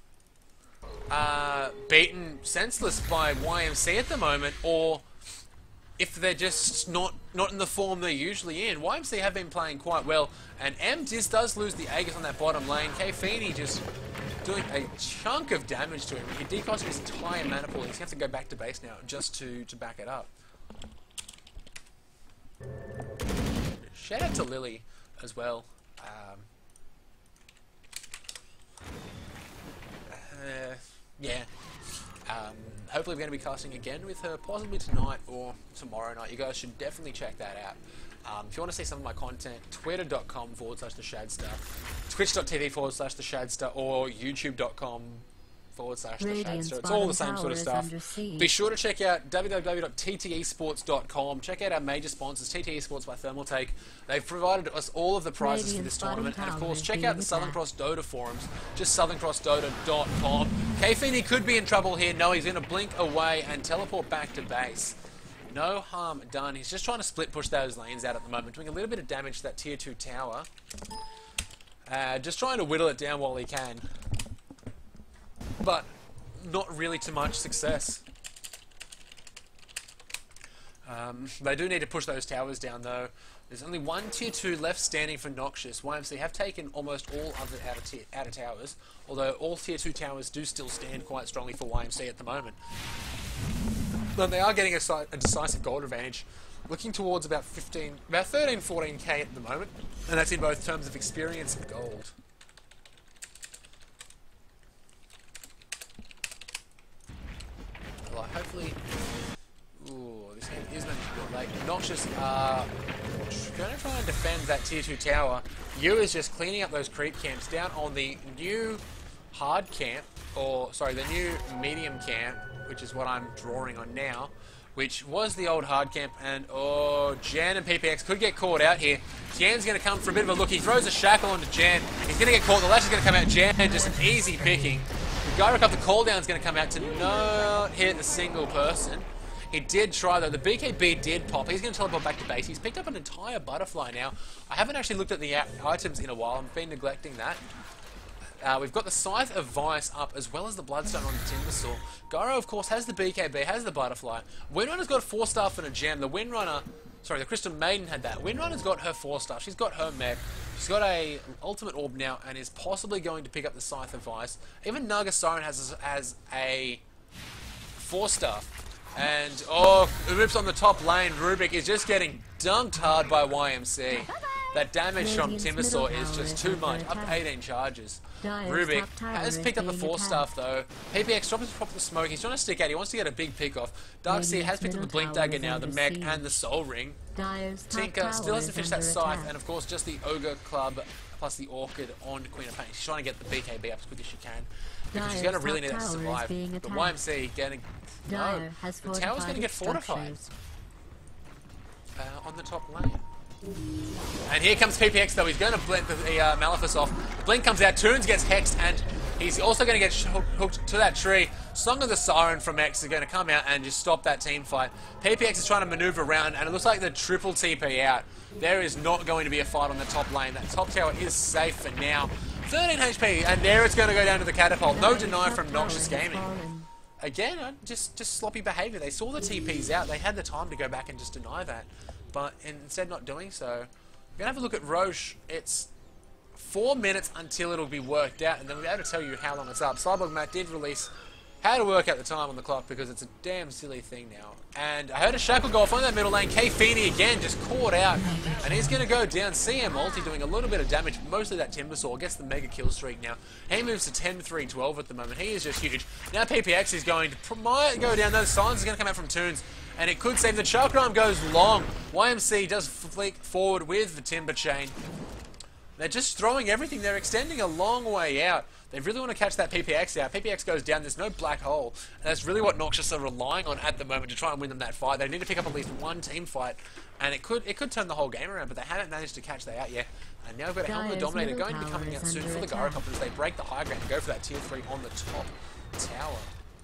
Uh, beaten senseless by Y M C at the moment, or if they're just not not in the form they're usually in. Y M C have been playing quite well, and M Diz does lose the Aegis on that bottom lane. Kfini just doing a chunk of damage to him. He decosted his entire mana pool. He's going to have to go back to base now just to, to back it up. Shout out to Lily as well. Um, uh, yeah. Um, hopefully we're going to be casting again with her, possibly tonight or tomorrow night. You guys should definitely check that out. Um, if you want to see some of my content, twitter.com forward slash the Shadster, twitch.tv forward slash the Shadster, or youtube.com forward slash the Shadster. It's all the same sort of stuff. Be sure to check out w w w dot t t e sports dot com. Check out our major sponsors, T T E Sports by Thermaltake. They've provided us all of the prizes for this tournament. And of course, check out the Southern Cross Dota forums, just southern cross dota dot com. Kfini could be in trouble here. No, he's going to blink away and teleport back to base. No harm done. He's just trying to split push those lanes out at the moment, doing a little bit of damage to that tier two tower. Uh, just trying to whittle it down while he can. But not really too much success. Um, they do need to push those towers down though. There's only one tier two left standing for Noxious. Y M C have taken almost all other outer, tier, outer towers, although all tier two towers do still stand quite strongly for Y M C at the moment. But they are getting a, a decisive gold advantage, looking towards about fifteen, about thirteen, fourteen K at the moment, and that's in both terms of experience and gold. Well, hopefully, ooh, this game is meant to be late. Noxious are going to try and defend that tier two tower. Yu is just cleaning up those creep camps down on the new hard camp, or sorry, the new medium camp, which is what I'm drawing on now, which was the old hard camp, and oh, Jan and P P X could get caught out here. Jan's going to come for a bit of a look. He throws a shackle onto Jan. He's going to get caught. The lash is going to come out. Jan just an easy picking. Gyro Cup, the call down is going to come out to not hit a single person. He did try though. The B K B did pop. He's going to teleport back to base. He's picked up an entire butterfly now. I haven't actually looked at the items in a while. I've been neglecting that. Uh, we've got the Scythe of Vice up, as well as the Bloodstone on the Timbersaw. Gyro, of course, has the B K B, has the Butterfly. Windrunner's got a four staff and a gem. The Windrunner, sorry, the Crystal Maiden had that. Windrunner's got her four staff. She's got her mech. She's got a Ultimate Orb now, and is possibly going to pick up the Scythe of Vice. Even Naga Siren has, has a four staff. And, oh, Oops on the top lane. Rubik is just getting dunked hard by Y M C. That damage from Timbersaw is just too much. Up to eighteen charges. Rubik has picked up the four staff though. P P X drops the smoke. He's trying to stick out. He wants to get a big pick off. Darkseer has picked up the Blink Dagger now, the mech, and the Soul Ring. Tinker still hasn't finished that Scythe, and of course just the Ogre Club plus the Orchid on Queen of Pain. She's trying to get the B K B up as quick as she can, because she's going to really need that to survive. The Y M C getting... No, the tower's going to get fortified uh, on the top lane. And here comes P P X though. He's going to blink the uh, Malefice off. The blink comes out. Toons gets hexed, and he's also going to get hooked to that tree. Song of the Siren from X is going to come out and just stop that team fight. P P X is trying to maneuver around, and it looks like the triple T P out. There is not going to be a fight on the top lane. That top tower is safe for now. thirteen H P, and there it's going to go down to the catapult. No deny from Noxious Gaming. Again, just just sloppy behaviour. They saw the T Ps out. They had the time to go back and just deny that. But instead not doing so. We're going to have a look at Roche. It's four minutes until it'll be worked out, and then we'll be able to tell you how long it's up. Cyborg Matt did release how to work out the time on the clock, because it's a damn silly thing now. And I heard a shackle go off on that middle lane. Kfini again just caught out, and he's going to go down. C M Ulti doing a little bit of damage, mostly that Timbersaw. Gets the mega kill streak now. He moves to ten three twelve at the moment. He is just huge. Now P P X is going to might go down. Those silence is going to come out from Toons, and it could save. The Chakram goes long. Y M C does flick forward with the Timber Chain. They're just throwing everything. They're extending a long way out. They really want to catch that P P X out. P P X goes down. There's no black hole. And that's really what Noxious are relying on at the moment to try and win them that fight. They need to pick up at least one team fight. And it could it could turn the whole game around, but they haven't managed to catch that out yet. And now we've got a Helm of the Dominator going to be coming out soon for the Gyrocopters as they break the high ground and go for that tier three on the top tower.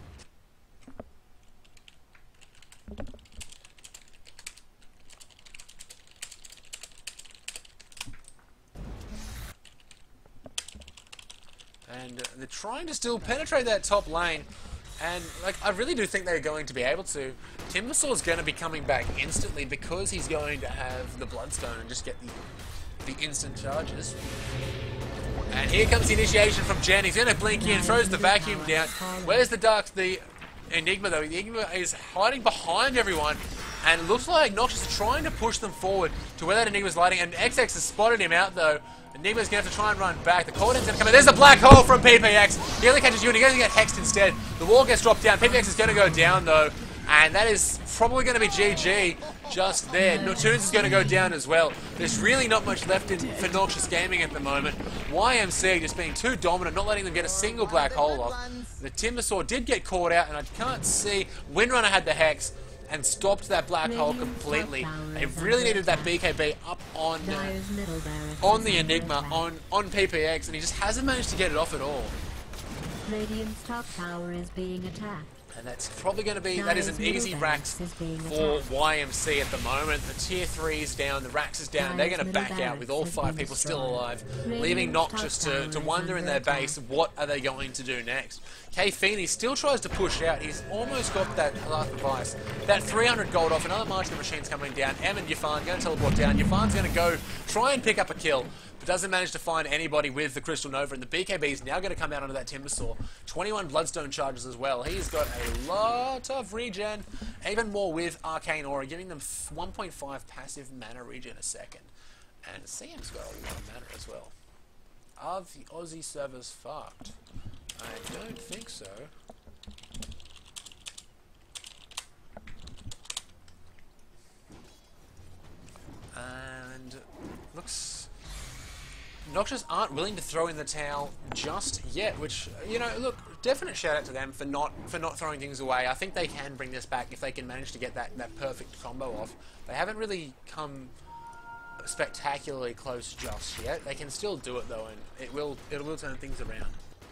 And uh, they're trying to still penetrate that top lane. And like I really do think they're going to be able to. Timbersaur's going to be coming back instantly because he's going to have the Bloodstone and just get the, the instant charges. And here comes the initiation from Jen. He's going to blink in, throws the vacuum down. Where's the Dark, the Enigma though? The Enigma is hiding behind everyone. And it looks like Noxious is trying to push them forward to where that Enigma's lighting. And X X has spotted him out though. Enigma's going to have to try and run back. The Coldham's going to come in. There's a black hole from P P X. He only catches you and he's going to get hexed instead. The wall gets dropped down. P P X is going to go down though. And that is probably going to be G G just there. No, Toons is going to go down as well. There's really not much left in for Noxious Gaming at the moment. Y M C just being too dominant, not letting them get a single black hole off. The Timbersaw did get caught out and I can't see. Windrunner had the hex and stopped that black hole completely. They really needed that B K B up on uh, on the Enigma, on, on P P X, and he just hasn't managed to get it off at all. Radiant's top tower is being attacked. And that's probably going to be, that is an easy Rax for Y M C at the moment. The tier three is down, the Rax is down, they're going to back out with all five people still alive, leaving Noxious to, to wonder in their base, what are they going to do next? K-Feeney still tries to push out, he's almost got that last device. That three hundred gold off, another March of the Machine's coming down, Em and Yafan going to teleport down, Yafan's going to go try and pick up a kill, but doesn't manage to find anybody with the Crystal Nova, and the B K B is now going to come out onto that Timbersaw. twenty-one Bloodstone charges as well. He's got a lot of regen, even more with Arcane Aura, giving them one point five passive mana regen a second. And C M's got a lot of mana as well. Are the Aussie servers fucked? I don't think so. And looks... Noxious aren't willing to throw in the towel just yet, which, you know, look, definite shout out to them for not for not throwing things away. I think they can bring this back if they can manage to get that, that perfect combo off. They haven't really come spectacularly close just yet. They can still do it though, and it will it will turn things around.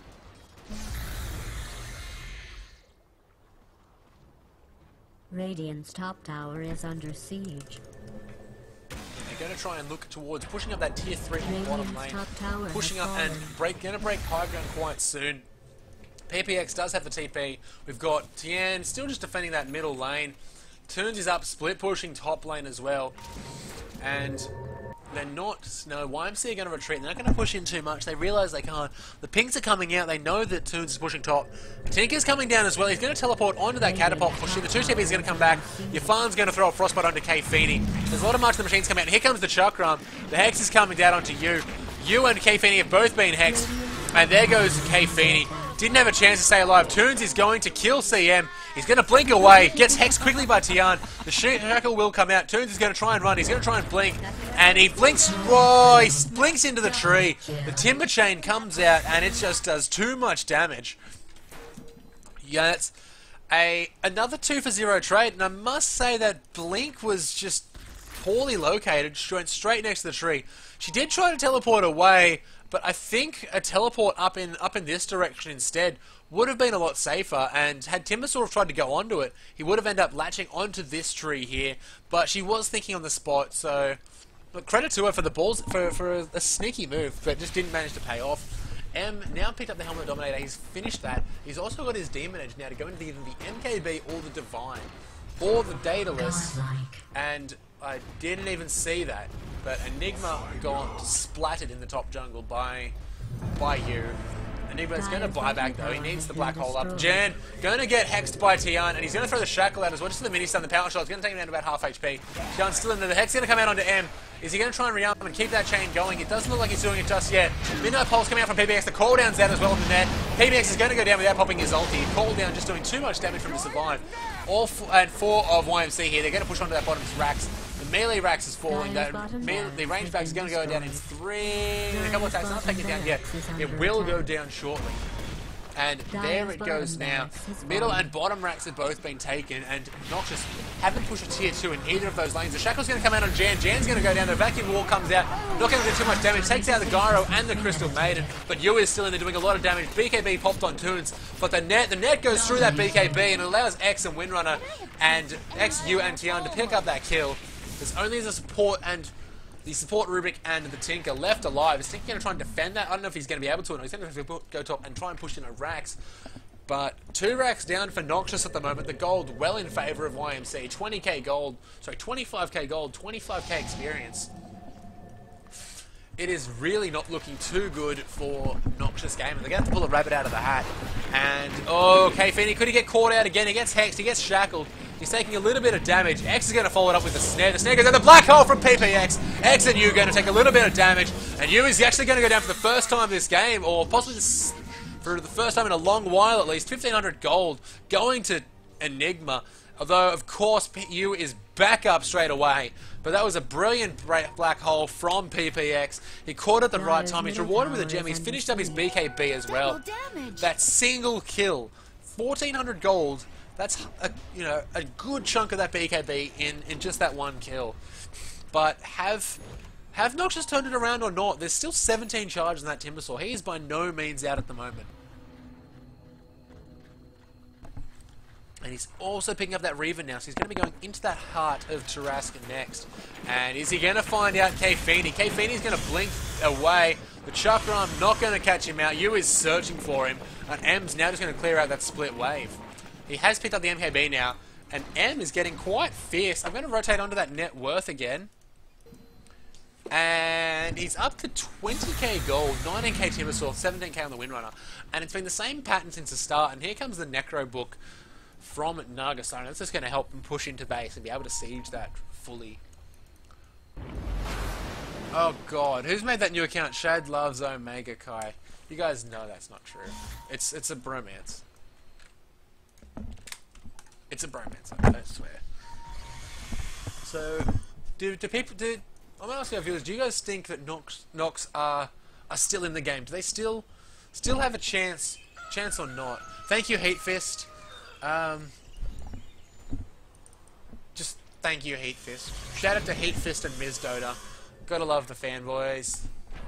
Radiant's top tower is under siege. They're going to try and look towards pushing up that tier three on the bottom lane, pushing up and break, going to break high ground quite soon. P P X does have the T P. We've got Tian still just defending that middle lane. Toons is up, split pushing top lane as well. And they're not, no, Y M C are going to retreat. They're not going to push in too much. They realise they can't. The pings are coming out. They know that Toons is pushing top. Tinker's coming down as well. He's going to teleport onto that catapult pushing. The two T P is going to come back. Yafan's going to throw a frostbite onto K-Feeney. There's a lot of March of the Machines coming out. And here comes the Chakram. The Hex is coming down onto you. You and K-Feeney have both been hexed. And there goes K-Feeney. Didn't have a chance to stay alive. Toons is going to kill C M. He's going to blink away. Gets hexed quickly by Tian. The Shackle will come out. Toons is going to try and run. He's going to try and blink. And he blinks. Oh, he blinks into the tree. The Timber Chain comes out and it just does too much damage. Yeah, it's a another two for zero trade. And I must say that Blink was just poorly located. She went straight next to the tree. She did try to teleport away, but I think a teleport up in up in this direction instead would have been a lot safer, and had Timbersaw tried to go onto it, he would have ended up latching onto this tree here, but she was thinking on the spot, so look, credit to her for the balls, for, for a, a sneaky move, but just didn't manage to pay off. M now picked up the Helmet of the Dominator, he's finished that, he's also got his Demon Edge now to go into either the M K B or the Divine, or the Daedalus, and I didn't even see that. But Enigma got splattered in the top jungle by by you. Enigma's going to buy back though. He needs the black hole up. Jan going to get hexed by Tian, and he's going to throw the Shackle out as well. Just the mini stun, the power shot is going to take him down to about half H P. Tian's still in there. The hex going to come out onto M. Is he going to try and rearm and keep that chain going? It doesn't look like he's doing it just yet. Midnight Pulse coming out from P B X. The cooldown's out as well in the net. P B X is going to go down without popping his ulti. Cooldown just doing too much damage for him to survive. All f and four of Y M C here. They're going to push onto that bottom Rax. The melee Rax is falling. That Dire's bottom me barracks the range has Rax is been going to go down in destroyed. three. In a couple of attacks. Not taking it down yet. Dire's bottom It barracks is will under go attack. down shortly. And Dire's there it bottom goes now. barracks has Middle fallen. and bottom racks have both been taken, and Noxious haven't pushed a tier two in either of those lanes. The Shackle's going to come out on Jan. Jan's going to go down. The vacuum wall comes out. Not going to do too much damage. Takes out the Gyro and the Crystal Maiden, but Yu is still in there doing a lot of damage. B K B popped on Toons, but the net the net goes through that B K B and allows X and Windrunner and X, Yu, and Tian to pick up that kill. There's only the support and the support Rubik and the Tinker left alive. Is Tinker going to try and defend that? I don't know if he's going to be able to. No, he's going to have to go top and try and push in a Rax. But two racks down for Noxious at the moment. The gold well in favour of Y M C. twenty K gold, sorry, twenty-five K gold, twenty-five K experience. It is really not looking too good for Noxious Gamer. They're going to have to pull a rabbit out of the hat. And, oh, K-Fini, could he get caught out again? He gets hexed, he gets shackled. He's taking a little bit of damage. X is going to follow it up with the snare. The snare goes down the black hole from P P X. X and Yu are going to take a little bit of damage. And Yu is actually going to go down for the first time this game, or possibly this, for the first time in a long while at least. fifteen hundred gold going to Enigma. Although, of course, Yu is back up straight away. But that was a brilliant black hole from P P X. He caught it at the right time. He's rewarded with a gem. He's finished up his B K B as well. That single kill, fourteen hundred gold. That's a, you know, a good chunk of that B K B in, in just that one kill. But have have Noxious turned it around or not? There's still seventeen charges in that Timbersaw. He is by no means out at the moment. And he's also picking up that Reaver now, so he's going to be going into that heart of Tarrasque next. And is he going to find out K-Fini? K-Fini's going to blink away. The Chakra Arm not going to catch him out. Yu is searching for him. And M's now just going to clear out that split wave. He has picked up the M K B now. And M is getting quite fierce. I'm going to rotate onto that net worth again. And he's up to twenty K gold, nineteen K Timbersaw, seventeen K on the Windrunner. And it's been the same pattern since the start. And here comes the Necro book from Nagasone. That's just going to help him push into base and be able to siege that fully. Oh god, who's made that new account? Shad loves Omega Kai. You guys know that's not true. It's it's a bromance. It's a bromance, I swear. So, do do people do? I'm gonna ask our viewers. Do you guys think that Nox Nox are are still in the game? Do they still still have a chance chance or not? Thank you, Heat Fist. Um, just thank you, Heat Fist. Shout out to Heat Fist and Miz Dota. Gotta love the fanboys.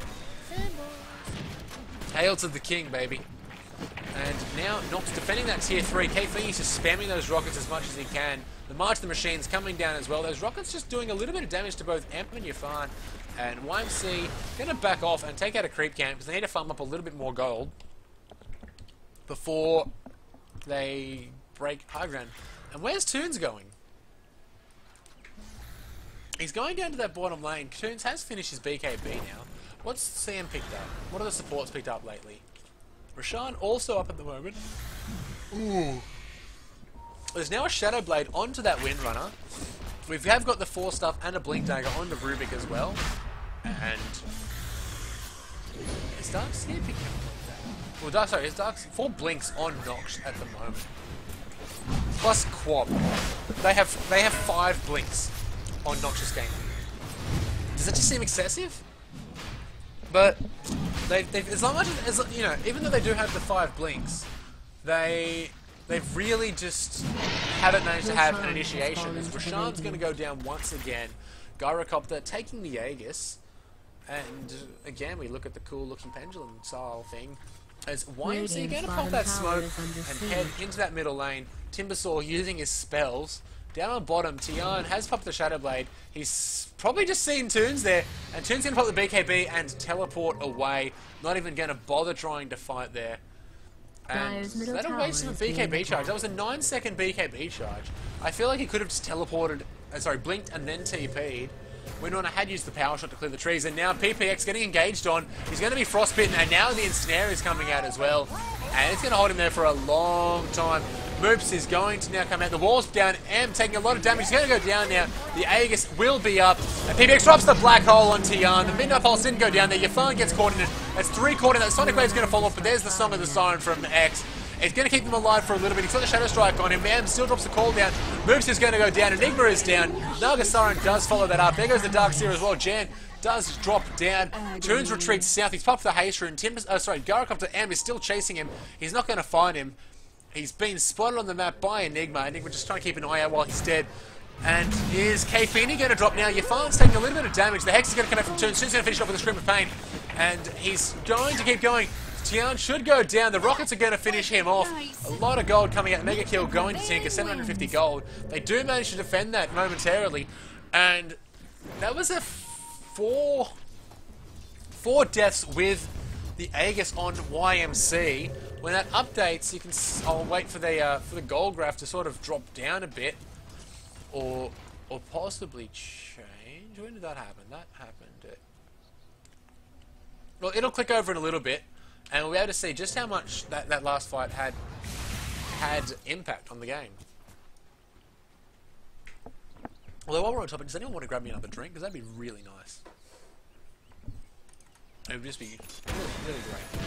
Hail to the king, baby. And now Nox defending that tier three. K-Fini's just spamming those rockets as much as he can. The March of the Machine's coming down as well. Those rockets just doing a little bit of damage to both Emp and Yafan. And Y M C gonna back off and take out a creep camp because they need to farm up a little bit more gold before they break high ground. And where's Toons going? He's going down to that bottom lane. Toons has finished his B K B now. What's C M picked up? What are the supports picked up lately? Roshan also up at the moment. Ooh. There's now a Shadow Blade onto that Windrunner. We have got the four stuff and a Blink Dagger onto Rubik as well. And is Darkseer picking up Blink Dagger? Well, Dark, sorry, is Dark four blinks on Nox at the moment. Plus Quab. They have they have five blinks on Noxious Gaming. Does that just seem excessive? But they've, they've as long as, as you know, even though they do have the five blinks, they they've really just haven't managed to have an initiation. As Roshan's going to go down once again. Gyrocopter taking the Aegis, and again we look at the cool looking pendulum style thing. As Y M C going to pop that smoke and head into that middle lane. Timbersaw using his spells. Down on bottom, Tian has popped the Shadow Blade. He's probably just seen Toons there. And Toons going to pop the B K B and teleport away. Not even going to bother trying to fight there. And is that a waste of a B K B charge? That was a nine second B K B charge. I feel like he could have just teleported, uh, sorry, blinked and then T P'd. Windrunner had used the power shot to clear the trees, and now P P X getting engaged on. He's going to be frostbitten, and now the ensnare is coming out as well. And it's going to hold him there for a long time. Moops is going to now come out. The wall's down. M taking a lot of damage. He's going to go down now. The Aegis will be up. And P P X drops the black hole on Tian. The Midnight Pulse didn't go down there. Yafan gets caught in it. That's three caught in it. Sonic Wave's going to fall off, but there's the Song of the Siren from X. It's going to keep them alive for a little bit. He's got the Shadow Strike on him. Man still drops the call down. Moves is going to go down. Enigma is down. Nagasaran does follow that up. There goes the Darkseer as well. Jan does drop down. Toons retreats south. He's popped the haste rune. Tim, uh, sorry, Gyrocopter M is still chasing him. He's not going to find him. He's been spotted on the map by Enigma. Enigma just trying to keep an eye out while he's dead. And is Kfini going to drop now? Yafan's taking a little bit of damage. The Hex is going to come out from Toons. Toons going to finish off with a Scream of Pain. And he's going to keep going. Tian should go down. The Rockets are going to finish him off. A lot of gold coming out. Mega kill going to Tinker. seven hundred fifty gold. They do manage to defend that momentarily. And that was a four... Four deaths with the Aegis on Y M C. When that updates, you can. I'll wait for the uh, for the gold graph to sort of drop down a bit, or or possibly change. When did that happen? That happened. At... Well, it'll click over in a little bit, and we'll be able to see just how much that that last fight had had impact on the game. Although while we're on topic, does anyone want to grab me another drink? Because that'd be really nice. It would just be really, really great.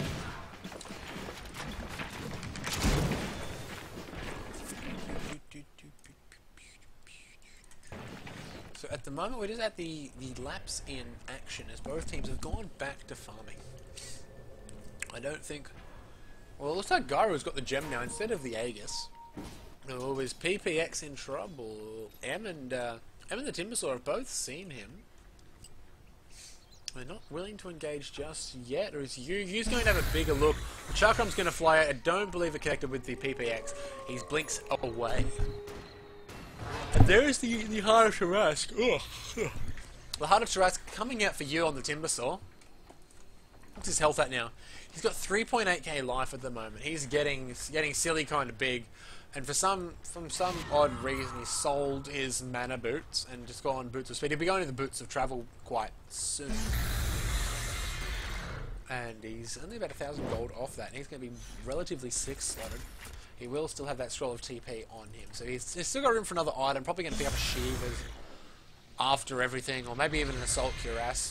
So at the moment we're just at the, the lapse in action as both teams have gone back to farming. I don't think... Well, it looks like Gyro's got the gem now instead of the Aegis. Oh, is P P X in trouble? M and, uh, M and the Timbersaw have both seen him. They're not willing to engage just yet, or is Yu? Yu's going to have a bigger look. Chakram's going to fly out. I don't believe it connected with the P P X. He blinks away. And there is the, the Heart of Tarrasque. Ugh. The Heart of Tarrasque coming out for Yu on the Timbersaw. What's his health at now? He's got three point eight K life at the moment. He's getting getting silly kind of big. And for some, from some odd reason, he sold his mana boots and just gone boots of speed. He'll be going to the boots of travel quite soon. And he's only about a thousand gold off that. And he's going to be relatively six slotted. He will still have that scroll of T P on him. So he's, he's still got room for another item. Probably going to pick up a Shivas after everything. Or maybe even an Assault Cuirass.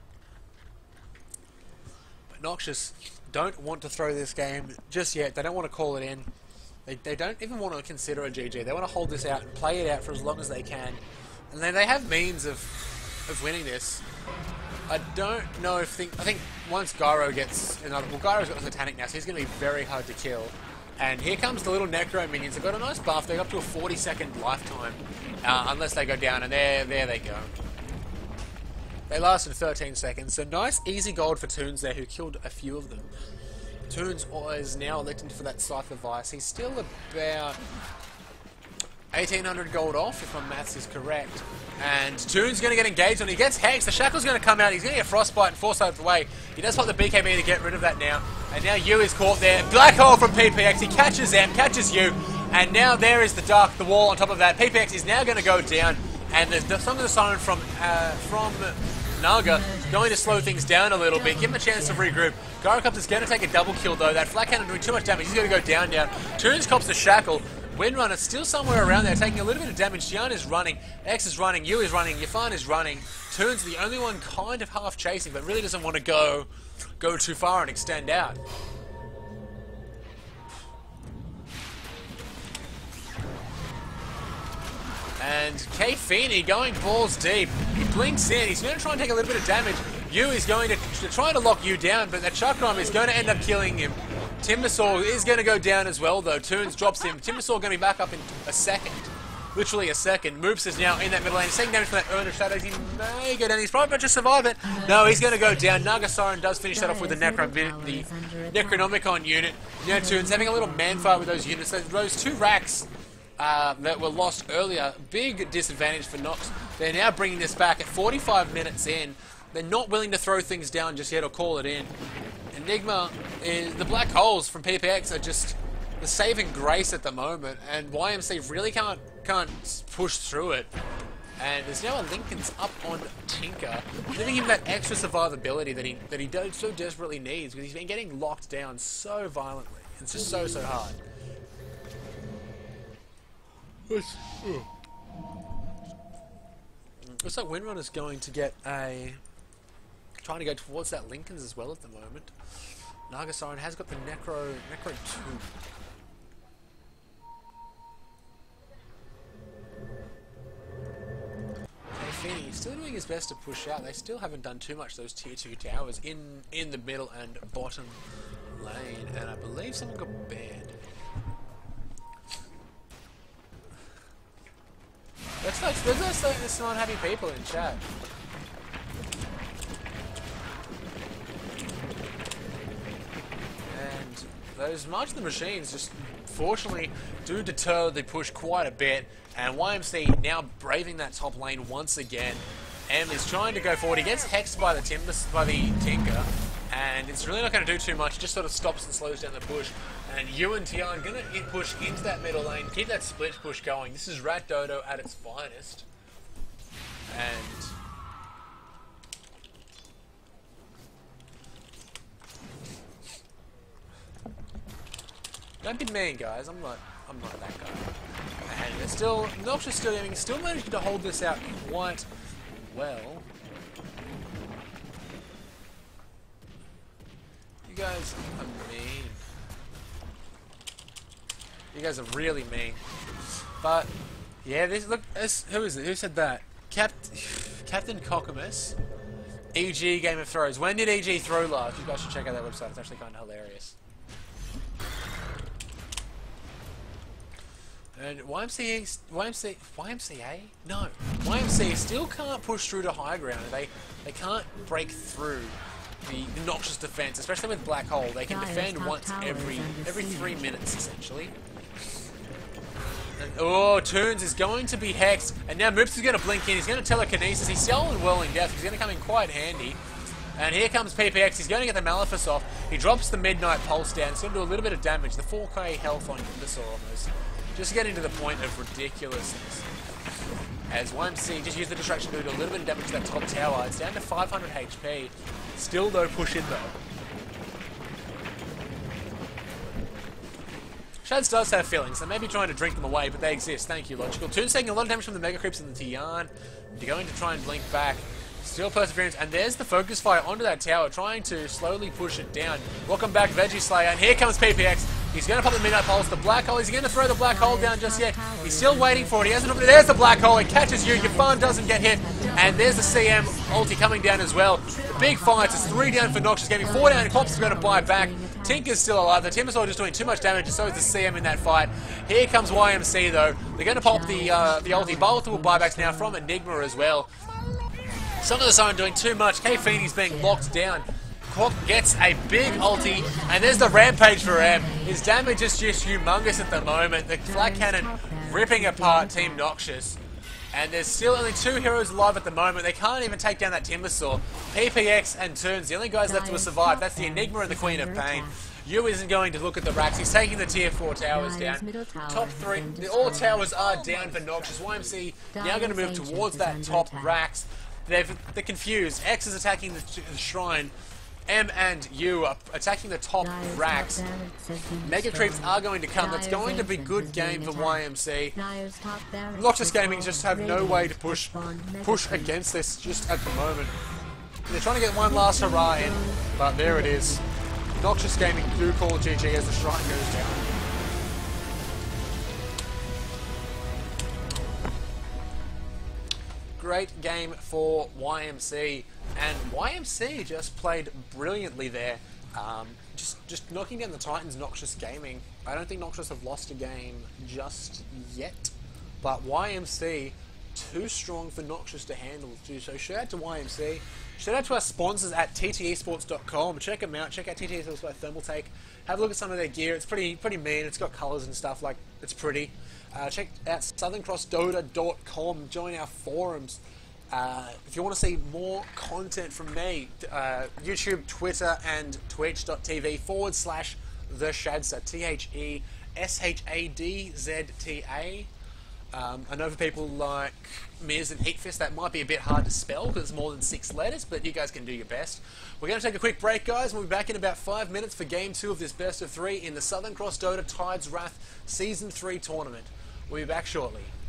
But Noxious don't want to throw this game just yet. They don't want to call it in. They, they don't even want to consider a G G. They want to hold this out and play it out for as long as they can. And then they have means of of winning this. I don't know if... Think, I think once Gyro gets another... Well, Gyro's got the Titanic now, so he's going to be very hard to kill. And here comes the little Necro minions. They've got a nice buff. They're up to a forty second lifetime. Uh, unless they go down, and there, there they go. They lasted thirteen seconds. So nice, easy gold for Toons there, who killed a few of them. Toons is now electing for that Cypher Vice. He's still about eighteen hundred gold off, if my maths is correct. And Toons going to get engaged on. He gets Hex. The Shackle's going to come out. He's going to get Frostbite and force out of the way. He does pop the B K B to get rid of that now. And now Yu is caught there. Black Hole from P P X. He catches M, catches Yu. And now there is the Dark, the wall on top of that. P P X is now going to go down. And there's the, some of the siren from, uh, from Naga going to slow things down a little bit. Give him a chance to regroup. Gyrocopter's going to take a double kill though. That Flak Cannon doing too much damage. He's going to go down now. Toons cops the Shackle. Windrunner still somewhere around there, taking a little bit of damage. Jian is running, X is running, Yu is running, Yafan is running. Toons the only one kind of half chasing, but really doesn't want to go go too far and extend out. And Kfini going balls deep. He blinks in. He's going to try and take a little bit of damage. Yu is going to, to try to lock Yu down, but that Chakram is going to end up killing him. Timbersaw is going to go down as well, though. Toons drops him. Timbersaw going to be back up in a second. Literally a second. Moops is now in that middle lane. He's taking damage from that Urn of Shadows. He may go down. He's probably not just survive it. No, he's going to go down. Nagasaran does finish that off with the, Necro, the Necronomicon unit. Now Toons having a little man fight with those units. Those two racks uh, that were lost earlier, big disadvantage for Nox. They're now bringing this back at forty-five minutes in. They're not willing to throw things down just yet or call it in. Enigma, is, the black holes from P P X are just the saving grace at the moment, and Y M C really can't can't push through it. And there's now a Linken's up on Tinker, giving him that extra survivability that he that he do, so desperately needs, because he's been getting locked down so violently. It's just so so hard. Looks like Windrunner's going to get a... trying to go towards that Linken's as well at the moment. Nagasaran has got the Necro Necro two. He's still doing his best to push out. They still haven't done too much, those tier two towers in, in the middle and bottom lane. And I believe someone got banned. Let's not, let's not say there's some unhappy people in chat. And those March of the Machines just fortunately do deter the push quite a bit. And Y M C now braving that top lane once again. M is trying to go forward. He gets hexed by the timber, by the Tinker. And it's really not going to do too much. It just sort of stops and slows down the push. And you and Tian going to push into that middle lane, keep that split push going. This is Rat Dodo at its finest. And don't be mean, guys. I'm not. I'm not that guy. And it's still Noxious still aiming, still managing to hold this out quite well. You guys are mean. You guys are really mean. But yeah, this look. This, who is it? Who said that? Cap, Captain Cockamus. E G Game of Throws. When did E G throw last? You guys should check out that website. It's actually kind of hilarious. And Y M C A, Y M C, Y M C A? No. Y M C A still can't push through to high ground. They they can't break through the, the Noxious defense, especially with Black Hole. They can defend once every every three minutes, essentially. And, oh, Toons is going to be hexed, and now Moops is going to blink in. He's going to telekinesis. He's still in Whirling Death. He's going to come in quite handy. And here comes P P X. He's going to get the Malefice off. He drops the Midnight Pulse down. It's going to do a little bit of damage. The four K health on Imbecile almost. Just getting to the point of ridiculousness. As Y M C just used the distraction to do a little bit of damage to that top tower. It's down to five hundred H P. Still no push in though. Shads does have feelings. They may be trying to drink them away, but they exist. Thank you, Logical. Toon's taking a lot of damage from the Mega Creeps and the Tian. They're going to try and blink back. Still Perseverance, and there's the Focus Fire onto that tower, trying to slowly push it down. Welcome back, Veggie Slayer, and here comes P P X. He's going to pop the Midnight Pulse, the Black Hole. Is he going to throw the Black Hole down just yet? He's still waiting for it. He hasn't. There's the Black Hole. It catches you. Your farm doesn't get hit. And there's the C M ulti coming down as well. The big fights. It's three down for Noxious Gaming. Four down. Corpse is going to buy back. Tinker's still alive. The Timbersaw just doing too much damage, and so is the C M in that fight. Here comes Y M C though. They're going to pop the uh, the ulti. Multiple buybacks now from Enigma as well. Some of the aren't doing too much. K Feeney's being locked down. Corp gets a big ulti, and there's the Rampage for M. His damage is just humongous at the moment. The Flat Cannon ripping apart Team Noxious. And there's still only two heroes alive at the moment. They can't even take down that Timbersaw. P P X and Toons, the only guys left to survive. That's the Enigma and the Queen of Pain. Yu isn't going to look at the racks. He's taking the tier four towers down. Top three, the, all towers are down for Noxious. Y M C now going to move towards that top racks. They've, they're confused. X is attacking the, the shrine. M and U are attacking the top racks. Mega Creeps are going to come. That's going to be good game for Y M C. Noxious Gaming just have no way to push push against this just at the moment. They're trying to get one last hurrah in, but there it is. Noxious Gaming do call G G as the shrine goes down. Great game for Y M C, and Y M C just played brilliantly there. Um, just just knocking down the Titans, Noxious Gaming. I don't think Noxious have lost a game just yet, but Y M C too strong for Noxious to handle too. So shout out to Y M C. Shout out to our sponsors at T T esports dot com. Check them out. Check out T T esports by Thermaltake. Have a look at some of their gear. It's pretty pretty mean. It's got colours and stuff. Like, it's pretty. Uh, check out southern cross dota dot com. Join our forums. Uh, if you want to see more content from me, uh, YouTube, Twitter, and twitch dot T V forward slash the Shadza. T H E S H A D Z T A. Um, I know for people like Miz and Heatfist that might be a bit hard to spell because it's more than six letters, but you guys can do your best. We're going to take a quick break, guys. We'll be back in about five minutes for game two of this best of three in the Southern Cross Dota Tides Wrath Season three tournament. We'll be back shortly.